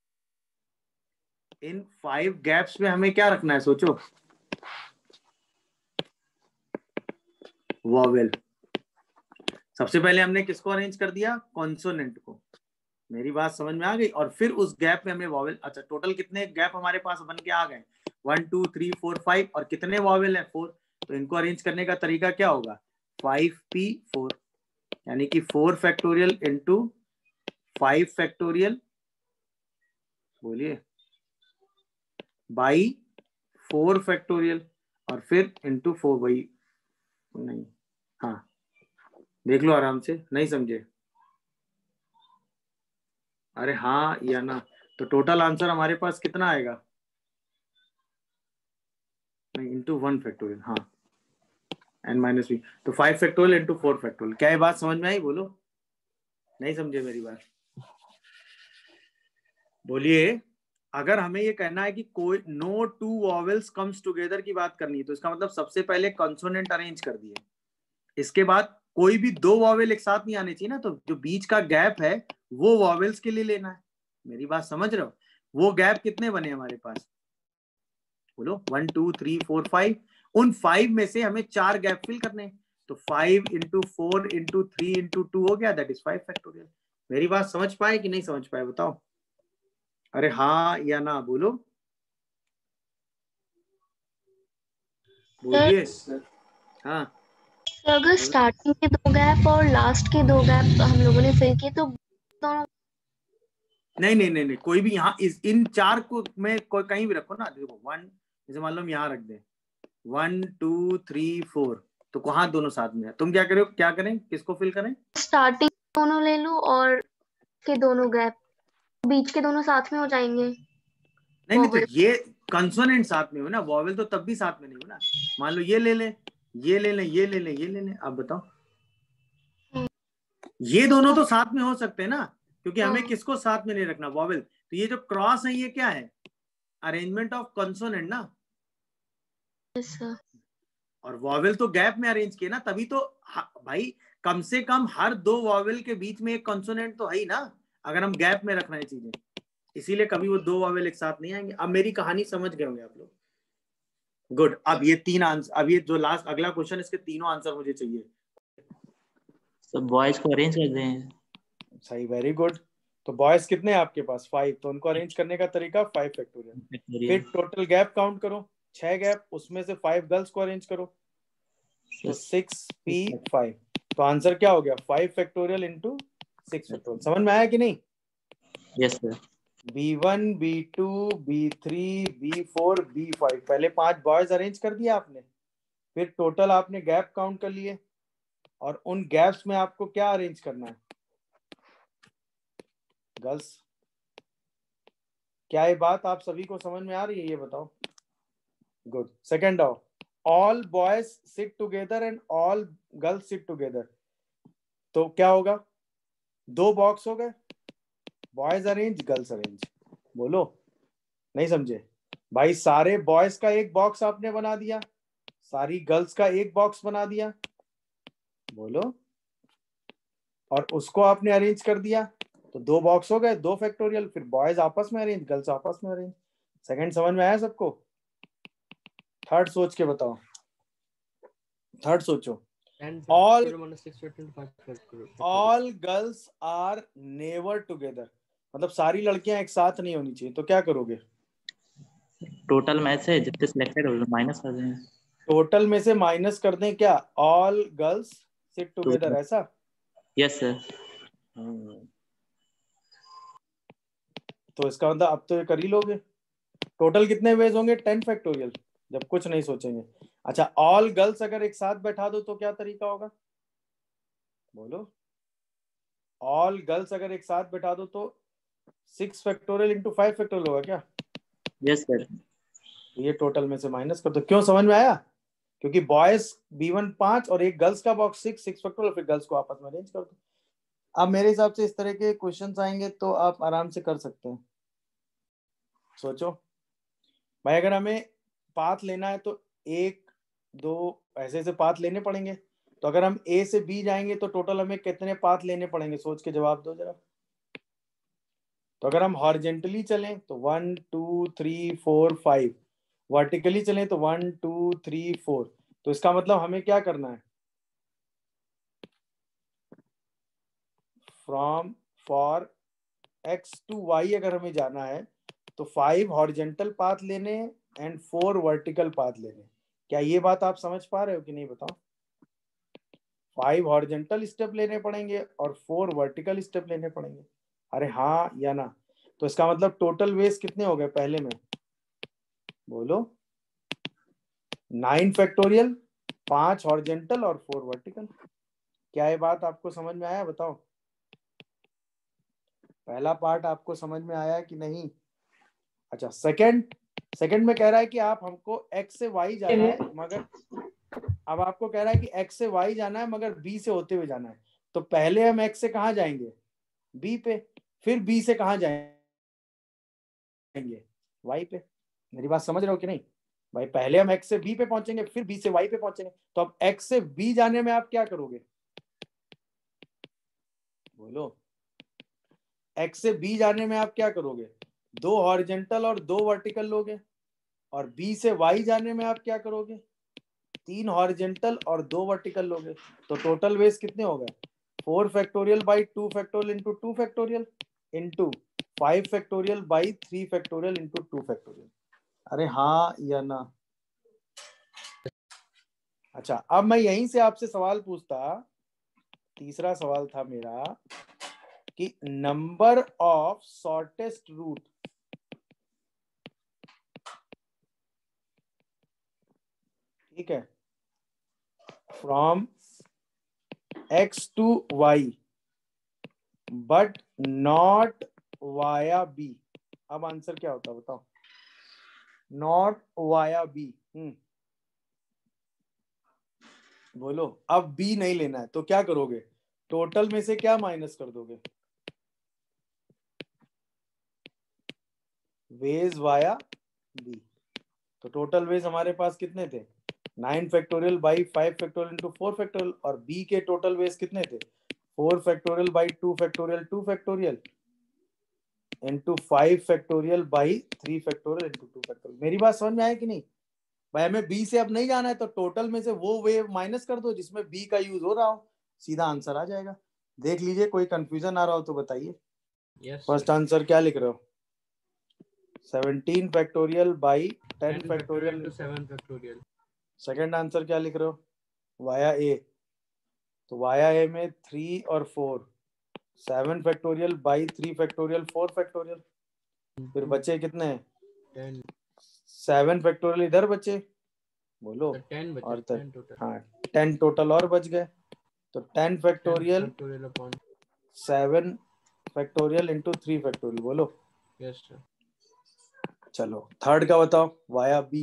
इन फाइव गैप्स में हमें क्या रखना है? सोचो, वॉवेल। सबसे पहले हमने किसको अरेंज कर दिया? कॉन्सोनेंट को। मेरी बात समझ में आ गई? और फिर उस गैप में हमें वॉवेल, अच्छा टोटल कितने गैप हमारे पास बन के आ गए? One two three four five, और कितने वॉवेल है? फोर। तो इनको अरेंज करने का तरीका क्या होगा? फाइव पी फोर, यानी कि four factorial into five factorial, बोलिए, बाई फोर फैक्टोरियल, और फिर इंटू फोर बाई, नहीं, हाँ देख लो आराम से, नहीं समझे? अरे हाँ या ना? तो टोटल आंसर हमारे पास कितना आएगा? नहीं, इंटू वन फैक्टोरियल, हाँ, एन माइनस बी, तो five factorial into four factorial. क्या ये बात समझ में आई? बोलो, नहीं समझे मेरी बात? बोलिए। अगर हमें ये कहना है कि कोई no two vowels comes together की बात करनी है, तो इसका मतलब सबसे पहले कॉन्सोनेंट अरेंज कर दिए, इसके बाद कोई भी दो वॉवेल एक साथ नहीं आने चाहिए ना, तो जो बीच का गैप है वो वॉवेल्स के लिए लेना है। मेरी बात समझ रहे हो? वो गैप कितने बने हमारे पास? बोलो, one two three four five. उन फाइव में से हमें चार गैप फिल करने हैं, तो five into four into three into two हो गया, दैट इज फाइव फैक्टोरियल। मेरी बात समझ पाए कि नहीं समझ पाए? बताओ, अरे हाँ या ना? बोलो, बोलिए। हाँ, अगर स्टार्टिंग के दो गैप और लास्ट के दो गैप हम लोगों ने फिल किए तो दोनों, नहीं नहीं नहीं नहीं, कोई भी यहाँ इस इन चार को में कोई कहीं भी रखो ना। देखो वन, जैसे मान लो हम यहाँ रख दें, वन टू थ्री फोर, तो कहाँ दोनों साथ में है? तुम क्या करो, क्या करें, किसको फिल करें? स्टार्टिंग दोनों ले लूं और के दोनों गैप, बीच के दोनों साथ में हो जाएंगे। नहीं नहीं, तो ये कंसोनेंट साथ में हो ना, वॉवेल तो तब भी साथ में नहीं हो ना। मान लो ये ले ले, ये ले ले, ये ले ले, ये ले ले, अब बताओ, ये दोनों तो साथ में हो सकते हैं ना, क्योंकि हमें किसको साथ में नहीं रखना? वॉवेल। तो ये जो क्रॉस है ये क्या है? अरेंजमेंट ऑफ कंसोनेंट ना। और वॉवेल तो गैप में अरेंज किए ना, तभी तो भाई कम से कम हर दो वॉवेल के बीच में एक कंसोनेंट तो है ही ना, अगर हम गैप में रखना है चीजें। इसीलिए कभी वो दो वॉवेल एक साथ नहीं आएंगे। अब मेरी कहानी समझ गए होंगे आप लोग? गुड। अब ये तीन आंसर, अब ये जो लास्ट अगला क्वेश्चन, इसके तीनों आंसर मुझे चाहिए। सब बॉयज को अरेंज कर दें। सही, वेरी गुड। तो बॉयज कितने हैं आपके पास? फाइव। तो उनको अरेंज करने का तरीका फाइव फैक्टोरियल। फिर टोटल गैप काउंट करो, छह गैप, उसमें से फाइव गर्ल्स को अरेंज करो, तो सिक्स पी फाइव। तो आंसर क्या हो गया? Five factorial into six factorial. समझ में आया कि नहीं? Yes sir. B one, B two, B three, B four, B five, पहले पांच बॉयज अरेंज कर दिया आपने, फिर टोटल आपने गैप काउंट कर लिए, और उन गैप्स में आपको क्या अरेंज करना है? गर्ल्स। क्या ये बात आप सभी को समझ में आ रही है? ये बताओ। गुड। सेकेंड आओ, all boys sit together and all girls sit together. तो क्या होगा? दो बॉक्स हो गए, बॉयज अरेंज, गर्ल्स अरेंज। बोलो, नहीं समझे? भाई सारे बॉयज का एक बॉक्स आपने बना दिया, सारी गर्ल्स का एक बॉक्स बना दिया, बोलो, और उसको आपने अरेंज कर दिया, तो दो बॉक्स हो गए, दो फैक्टोरियल। फिर बॉयज आपस में अरेंज, गर्ल्स आपस में अरेंज। सेकंड समझ में आया सबको? थर्ड सोच के बताओ, थर्ड सोचो। All all girls are never together, मतलब सारी लड़कियां एक साथ नहीं होनी चाहिए, तो क्या करोगे? टोटल में से जितने सिलेक्टेड हो माइनस कर दें। टोटल में से माइनस कर दें क्या? ऑल गर्ल्स सिट टुगेदर, ऐसा? Yes sir. तो इसका मतलब अब तो ये कर ही लोगे। टोटल कितने वेज होंगे? टेन फैक्टोरियल, जब कुछ नहीं सोचेंगे। अच्छा, ऑल गर्ल्स अगर एक साथ बैठा दो तो क्या तरीका होगा? बोलो, ऑल गर्ल्स अगर एक साथ बैठा दो तो six factorial into five factorial होगा क्या? Yes sir. ये टोटल में से माइनस कर दो। क्यों? समझ में आया? क्योंकि बॉयज बी वन पांच और एक गर्ल्स का बॉक्स सिक्स, सिक्स फैक्टोरियल, फिर गर्ल्स को आपस में अरेंज कर दो। अब मेरे हिसाब से इस तरह के क्वेश्चंस आएंगे तो आप आराम से कर सकते हैं। सोचो भाई, अगर हमें पाथ लेना है तो एक दो ऐसे ऐसे पाथ लेने पड़ेंगे, तो अगर हम ए से बी जाएंगे तो टोटल हमें कितने पाथ लेने पड़ेंगे? सोच के जवाब दो जरा। तो अगर हम हॉरिजेंटली चलें तो one two three four five, vertically चलें तो वन टू थ्री फोर। तो इसका मतलब हमें क्या करना है? From for X to Y अगर हमें जाना है तो फाइव हॉरिजेंटल पाथ लेने एंड फोर वर्टिकल पाथ लेने। क्या ये बात आप समझ पा रहे हो कि नहीं बताओ? फाइव हॉरिजेंटल स्टेप लेने पड़ेंगे और फोर वर्टिकल स्टेप लेने पड़ेंगे। अरे हाँ या ना? तो इसका मतलब टोटल वेज कितने हो गए पहले में? बोलो। नाइन फैक्टोरियल, पांच हॉरिजेंटल और फोर वर्टिकल। क्या ये बात आपको समझ में आया? बताओ। पहला पार्ट आपको समझ में आया कि नहीं? अच्छा, सेकंड सेकंड में कह रहा है कि आप हमको x से y जाना है, मगर अब आपको कह रहा है कि x से y जाना है मगर b से होते हुए जाना है। तो पहले हम x से कहां जाएंगे? b पे, फिर b से कहां जाएंगे? y पे। मेरी बात समझ रहे हो कि नहीं भाई? पहले हम x से b पे पहुंचेंगे, फिर b से y पे पहुंचेंगे। तो अब x से b जाने में आप क्या करोगे? बोलो। x से b जाने में आप क्या करोगे? दो हॉरिजेंटल और दो वर्टिकल लोगे। और b से y जाने में आप क्या करोगे? तीन हॉरिजेंटल और दो वर्टिकल लोगे। तो टोटल वेज कितने हो गए? Four factorial by two factorial into two factorial into five factorial by three factorial into two factorial. अरे हाँ या ना? अच्छा, अब मैं यहीं से आपसे सवाल पूछता, तीसरा सवाल था मेरा कि नंबर ऑफ शॉर्टेस्ट रूट, ठीक है, from x to y but not via b। अब आंसर क्या होता है बताओ? Not via b। हम्म बोलो। अब b नहीं लेना है तो क्या करोगे? टोटल में से क्या माइनस कर दोगे? Ways via b। तो टोटल वेज हमारे पास कितने थे? Nine factorial by five factorial into four factorial. और b के टोटल वेज कितने थे? Four factorial by two factorial two factorial into five factorial by three factorial into two factorial. मेरी बात समझ में आया कि नहीं भाई? हमें b से अब नहीं जाना है तो टोटल में से वो वे माइनस कर दो जिसमें b का यूज हो रहा हो, सीधा आंसर आ जाएगा। देख लीजिए, कोई कंफ्यूजन आ रहा हो तो बताइए। Yes, first sir. आंसर क्या लिख रहे हो? Seventeen factorial by ten ten factorial to seven factorial. Second answer क्या लिख रहे हो? Via A. तो वाया ए में थ्री और four, seven factorial by three factorial four factorial. फिर बचे कितने? ten. सेवन फैक्टोरियल इधर बचे, बोलो। The ten बचे, और तर, ten total. हाँ, टेन टोटल और बच गए। तो ten ten factorial factorial upon. Seven factorial into three factorial, बोलो। Yes, sir. चलो थर्ड का बताओ, वाया बी।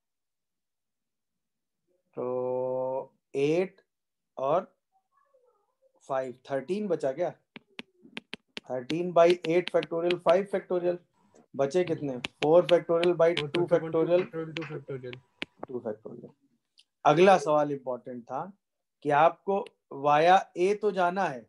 तो एट और फाइव, थर्टीन बचा क्या? Thirteen by eight factorial five factorial. बचे कितने? Four factorial by Four two factorial upon two factorial factorial, two factorial. Two factorial. अगला सवाल इंपॉर्टेंट था कि आपको वाया ए तो जाना है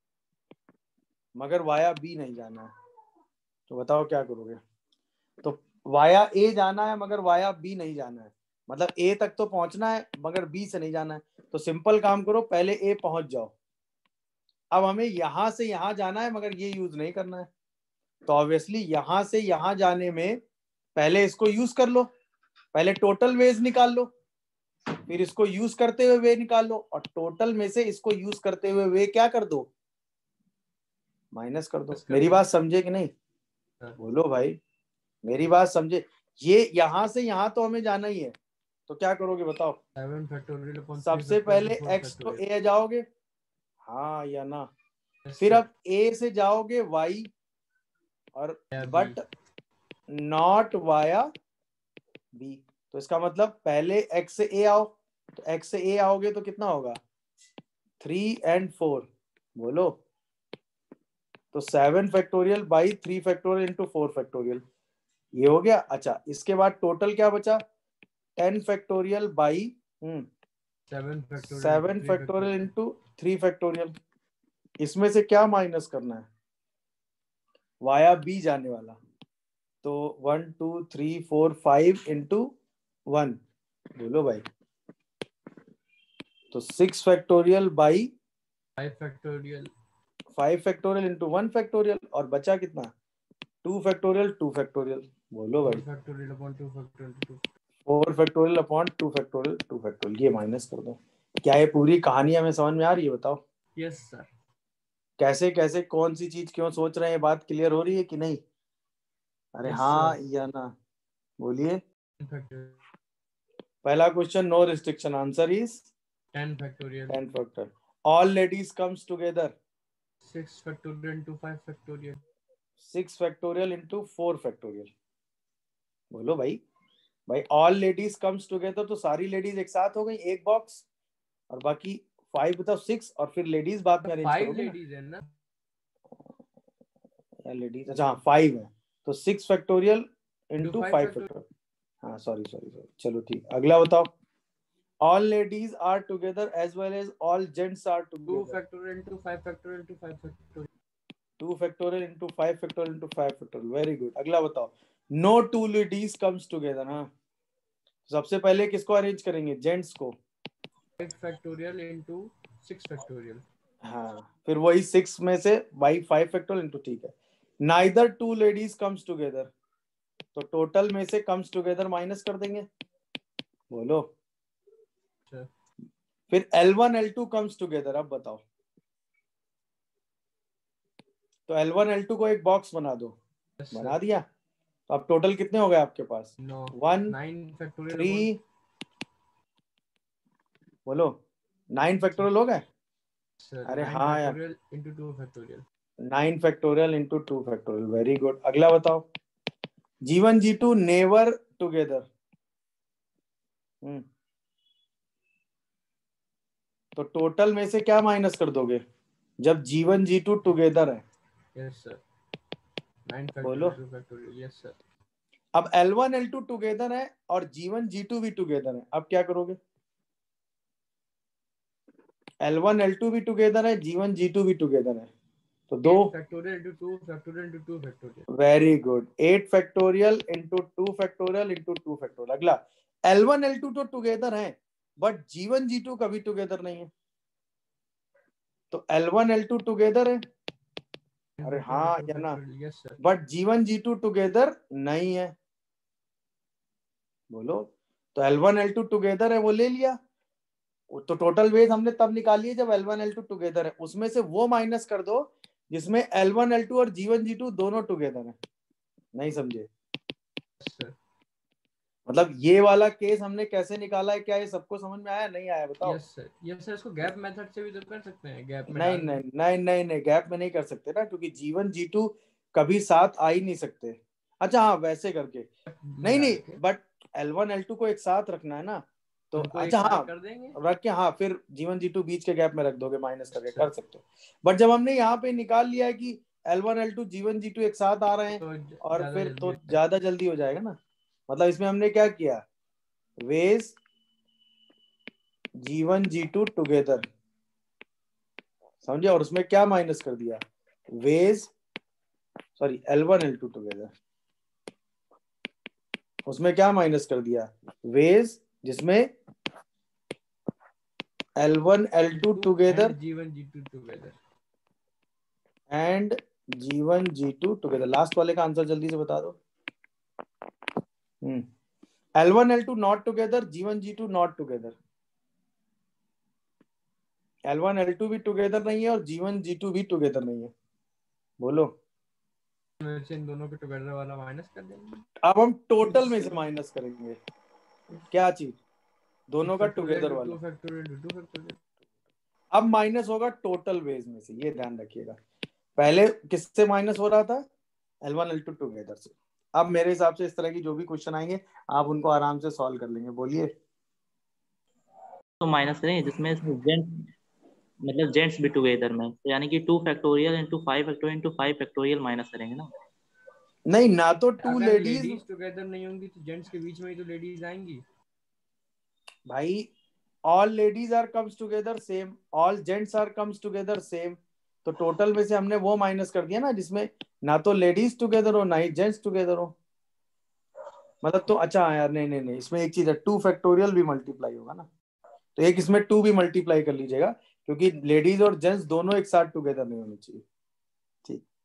मगर वाया बी नहीं जाना है। तो बताओ क्या करोगे? तो वाया ए जाना है मगर वाया बी नहीं जाना है, मतलब ए तक तो पहुंचना है मगर बी से नहीं जाना है। तो सिंपल काम करो, पहले ए पहुंच जाओ। अब हमें यहां से यहां जाना है मगर ये यूज नहीं करना है। तो ऑब्वियसली यहां से यहां जाने में पहले इसको यूज कर लो, पहले टोटल वेज निकाल लो, फिर इसको यूज करते हुए वे निकाल लो, और टोटल में से इसको यूज करते हुए वे क्या कर दो? माइनस कर दो। कर मेरी दो। बात समझे कि नहीं? हाँ। बोलो भाई, मेरी बात समझे? ये यहां से यहां तो हमें जाना ही है, तो क्या करोगे बताओ? seven factorial upon three सबसे factorial पहले to four x तो factorial. a जाओगे, हाँ या ना? Yes, फिर sir. अब a से जाओगे y और via B. But not via b। तो इसका मतलब पहले x से a आओ, तो x से a आओगे तो कितना होगा? थ्री एंड फोर, बोलो। तो seven factorial by three factorial into four factorial, ये हो गया। अच्छा, इसके बाद टोटल क्या बचा? Ten factorial by seven factorial. Seven three factorial factorial. Into three factorial. इसमें से क्या माइनस करना है? वाया बी जाने वाला। तो one two three four five into one, बोलो भाई। तो six factorial by five factorial. Five factorial into one factorial, और बचा कितना, टू फैक्टोरियल टू फैक्टोरियल। बोलो भाई, factorial upon two factorial two. Four factorial upon two factorial two factorial, ये minus कर दो। क्या ये पूरी कहानी हमें समझ में आ रही है, बताओ। Yes sir. कैसे कैसे कौन सी चीज क्यों सोच रहे हैं, बात क्लियर हो रही है कि नहीं? अरे Yes, हाँ sir. या ना, बोलिए। फैक्टोरियल पहला question, no restriction, answer is ten factorial ten factor. All ladies comes together, six factorial into five factorial six factorial into four factorial. बोलो भाई, भाई ऑल लेडीज कम्स टुगेदर तो सारी लेडीज एक साथ हो गई एक बॉक्स, और बाकी फाइव बताओ सिक्स, और फिर लेडीज बाद में अरेंज फाइव करोगे ना। लेडीज है ना। या लेडीज, अच्छा हाँ फाइव है, तो six factorial into five five factorial. Factorial. हाँ सॉरी सॉरी सॉरी, चलो ठीक। अगला बताओ, all ladies are together as well as all gents are two together, factorial into five factorial into five factorial two factorial into five factorial into five factorial. Very good. अगला बताओ, no two ladies comes together. हाँ, सबसे पहले किसको arrange करेंगे, gents को। Five factorial into six factorial. हाँ, फिर वही सिक्स में से बाई फाइव फैक्टोरियल इंटू, ठीक है। Neither two ladies comes together, तो टोटल में से कम्स टुगेदर माइनस कर देंगे। बोलो। अच्छा। फिर L one L two comes together, अब बताओ। तो एल वन एल टू को एक बॉक्स बना दो, Yes, बना sir. दिया। तो अब टोटल कितने हो गए आपके पास, No. One nine factorial three, बोलो नाइन फैक्टोरियल हो गए। सर अरे नाइन हाँ यार, factorial into two factorial. Nine factorial into two factorial, very good. अगला बताओ, G one G two never together. हम्म तो टोटल में से क्या माइनस कर दोगे जब जीवन जी टू टुगेदर है? Yes sir. नाइन बोलो। Factorial two factorial. Yes sir. अब L one L two together है और जीवन जी टू भी टुगेदर है, अब क्या करोगे? एल वन एल टू भी टुगेदर है, जीवन जी टू भी टुगेदर है, तो दो factorial into two factorial into two factorial. Very good. Eight factorial into two factorial into two factorial. अगला, एल वन एल टू तो टुगेदर है but G one G two कभी together नहीं है, तो L one L two together है। अरे हाँ या ना, yes sir. But G one G two together नहीं है। बोलो। तो L one L two together है, वो ले लिया, तो टोटल वेज हमने तब निकाली है जब L one L two together है, उसमें से वो माइनस कर दो जिसमें एल वन एल टू और जीवन जी टू दोनों टुगेदर है। नहीं समझे? सर मतलब ये वाला केस हमने कैसे निकाला है, क्या ये सबको समझ में आया, नहीं आया बताओ? Yes sir. यस सर, इसको गैप मेथड से भी तो कर सकते हैं, गैप में नहीं डाल नहीं के। नहीं नहीं नहीं, गैप में नहीं कर सकते ना, क्योंकि जीवन जी टू कभी साथ आ ही नहीं सकते। अच्छा हाँ, वैसे करके में नहीं डाल नहीं, के but L one L two को एक साथ रखना है ना, तो उनको एक अच्छा साथ हाँ कर देंगे। रख के, हाँ फिर जीवन जी टू बीच के गैप में रख दोगे माइनस करके, अच्छा। कर सकते हो। बट जब हमने यहाँ पे निकाल लिया है कि एल वन एल टू जीवन जी टू एक साथ आ रहे हैं, तो ज- और ज्यादा फिर जल्दी तो हो जाएगा। ज्यादा जल्दी हो जाएगा ना। मतलब इसमें हमने क्या किया, वेज जीवन जी टू टुगेदर, समझे, और उसमें क्या माइनस कर दिया, ways sorry L one L two together, उसमें क्या माइनस कर दिया, वेज, जिसमें L one L two together and G one G two together. And G one G two together. Last वाले का आंसर जल्दी से बता दो। हम्म L one L two not together, G one G two not together. L one L two भी together नहीं है और जीवन जी टू भी टुगेदर नहीं है। बोलो। में से इन दोनों के टुगेदर वाला माइनस कर देंगे। अब हम टोटल में से माइनस करेंगे क्या चीज, दोनों का टुगेदर वाला। Two factorial two factorial. अब माइनस होगा टोटल वेज में से, ये ध्यान रखिएगा। पहले किससे माइनस हो रहा था, L one L two together से। अब मेरे हिसाब से इस तरह की जो भी क्वेश्चन आएंगे आप उनको आराम से सॉल्व कर लेंगे। बोलिए। तो माइनस करेंगे जिसमें जेंट्स, मतलब जेंट्स भी टुगेदर में, तो यानी कि two factorial into five factorial into five factorial minus करेंगे ना। नहीं ना, तो टू अगर लेडीज, लेडीज टुगेदर नहीं होंगी तो जेंट्स के बीच में ही तो लेडीज आएंगी। भाई all ladies are comes together same, all gents are comes together same, तो टोटल में से हमने वो माइनस कर दिया ना जिसमें ना तो लेडीज टुगेदर हो ना ही जेंट्स टुगेदर हो। मतलब तो अच्छा यार, नहीं नहीं नहीं, इसमें एक चीज है, टू फैक्टोरियल भी मल्टीप्लाई होगा ना, तो एक इसमें टू भी मल्टीप्लाई कर लीजिएगा, क्योंकि लेडीज और जेंट्स दोनों एक साथ टुगेदर नहीं होने चाहिए। ठीक।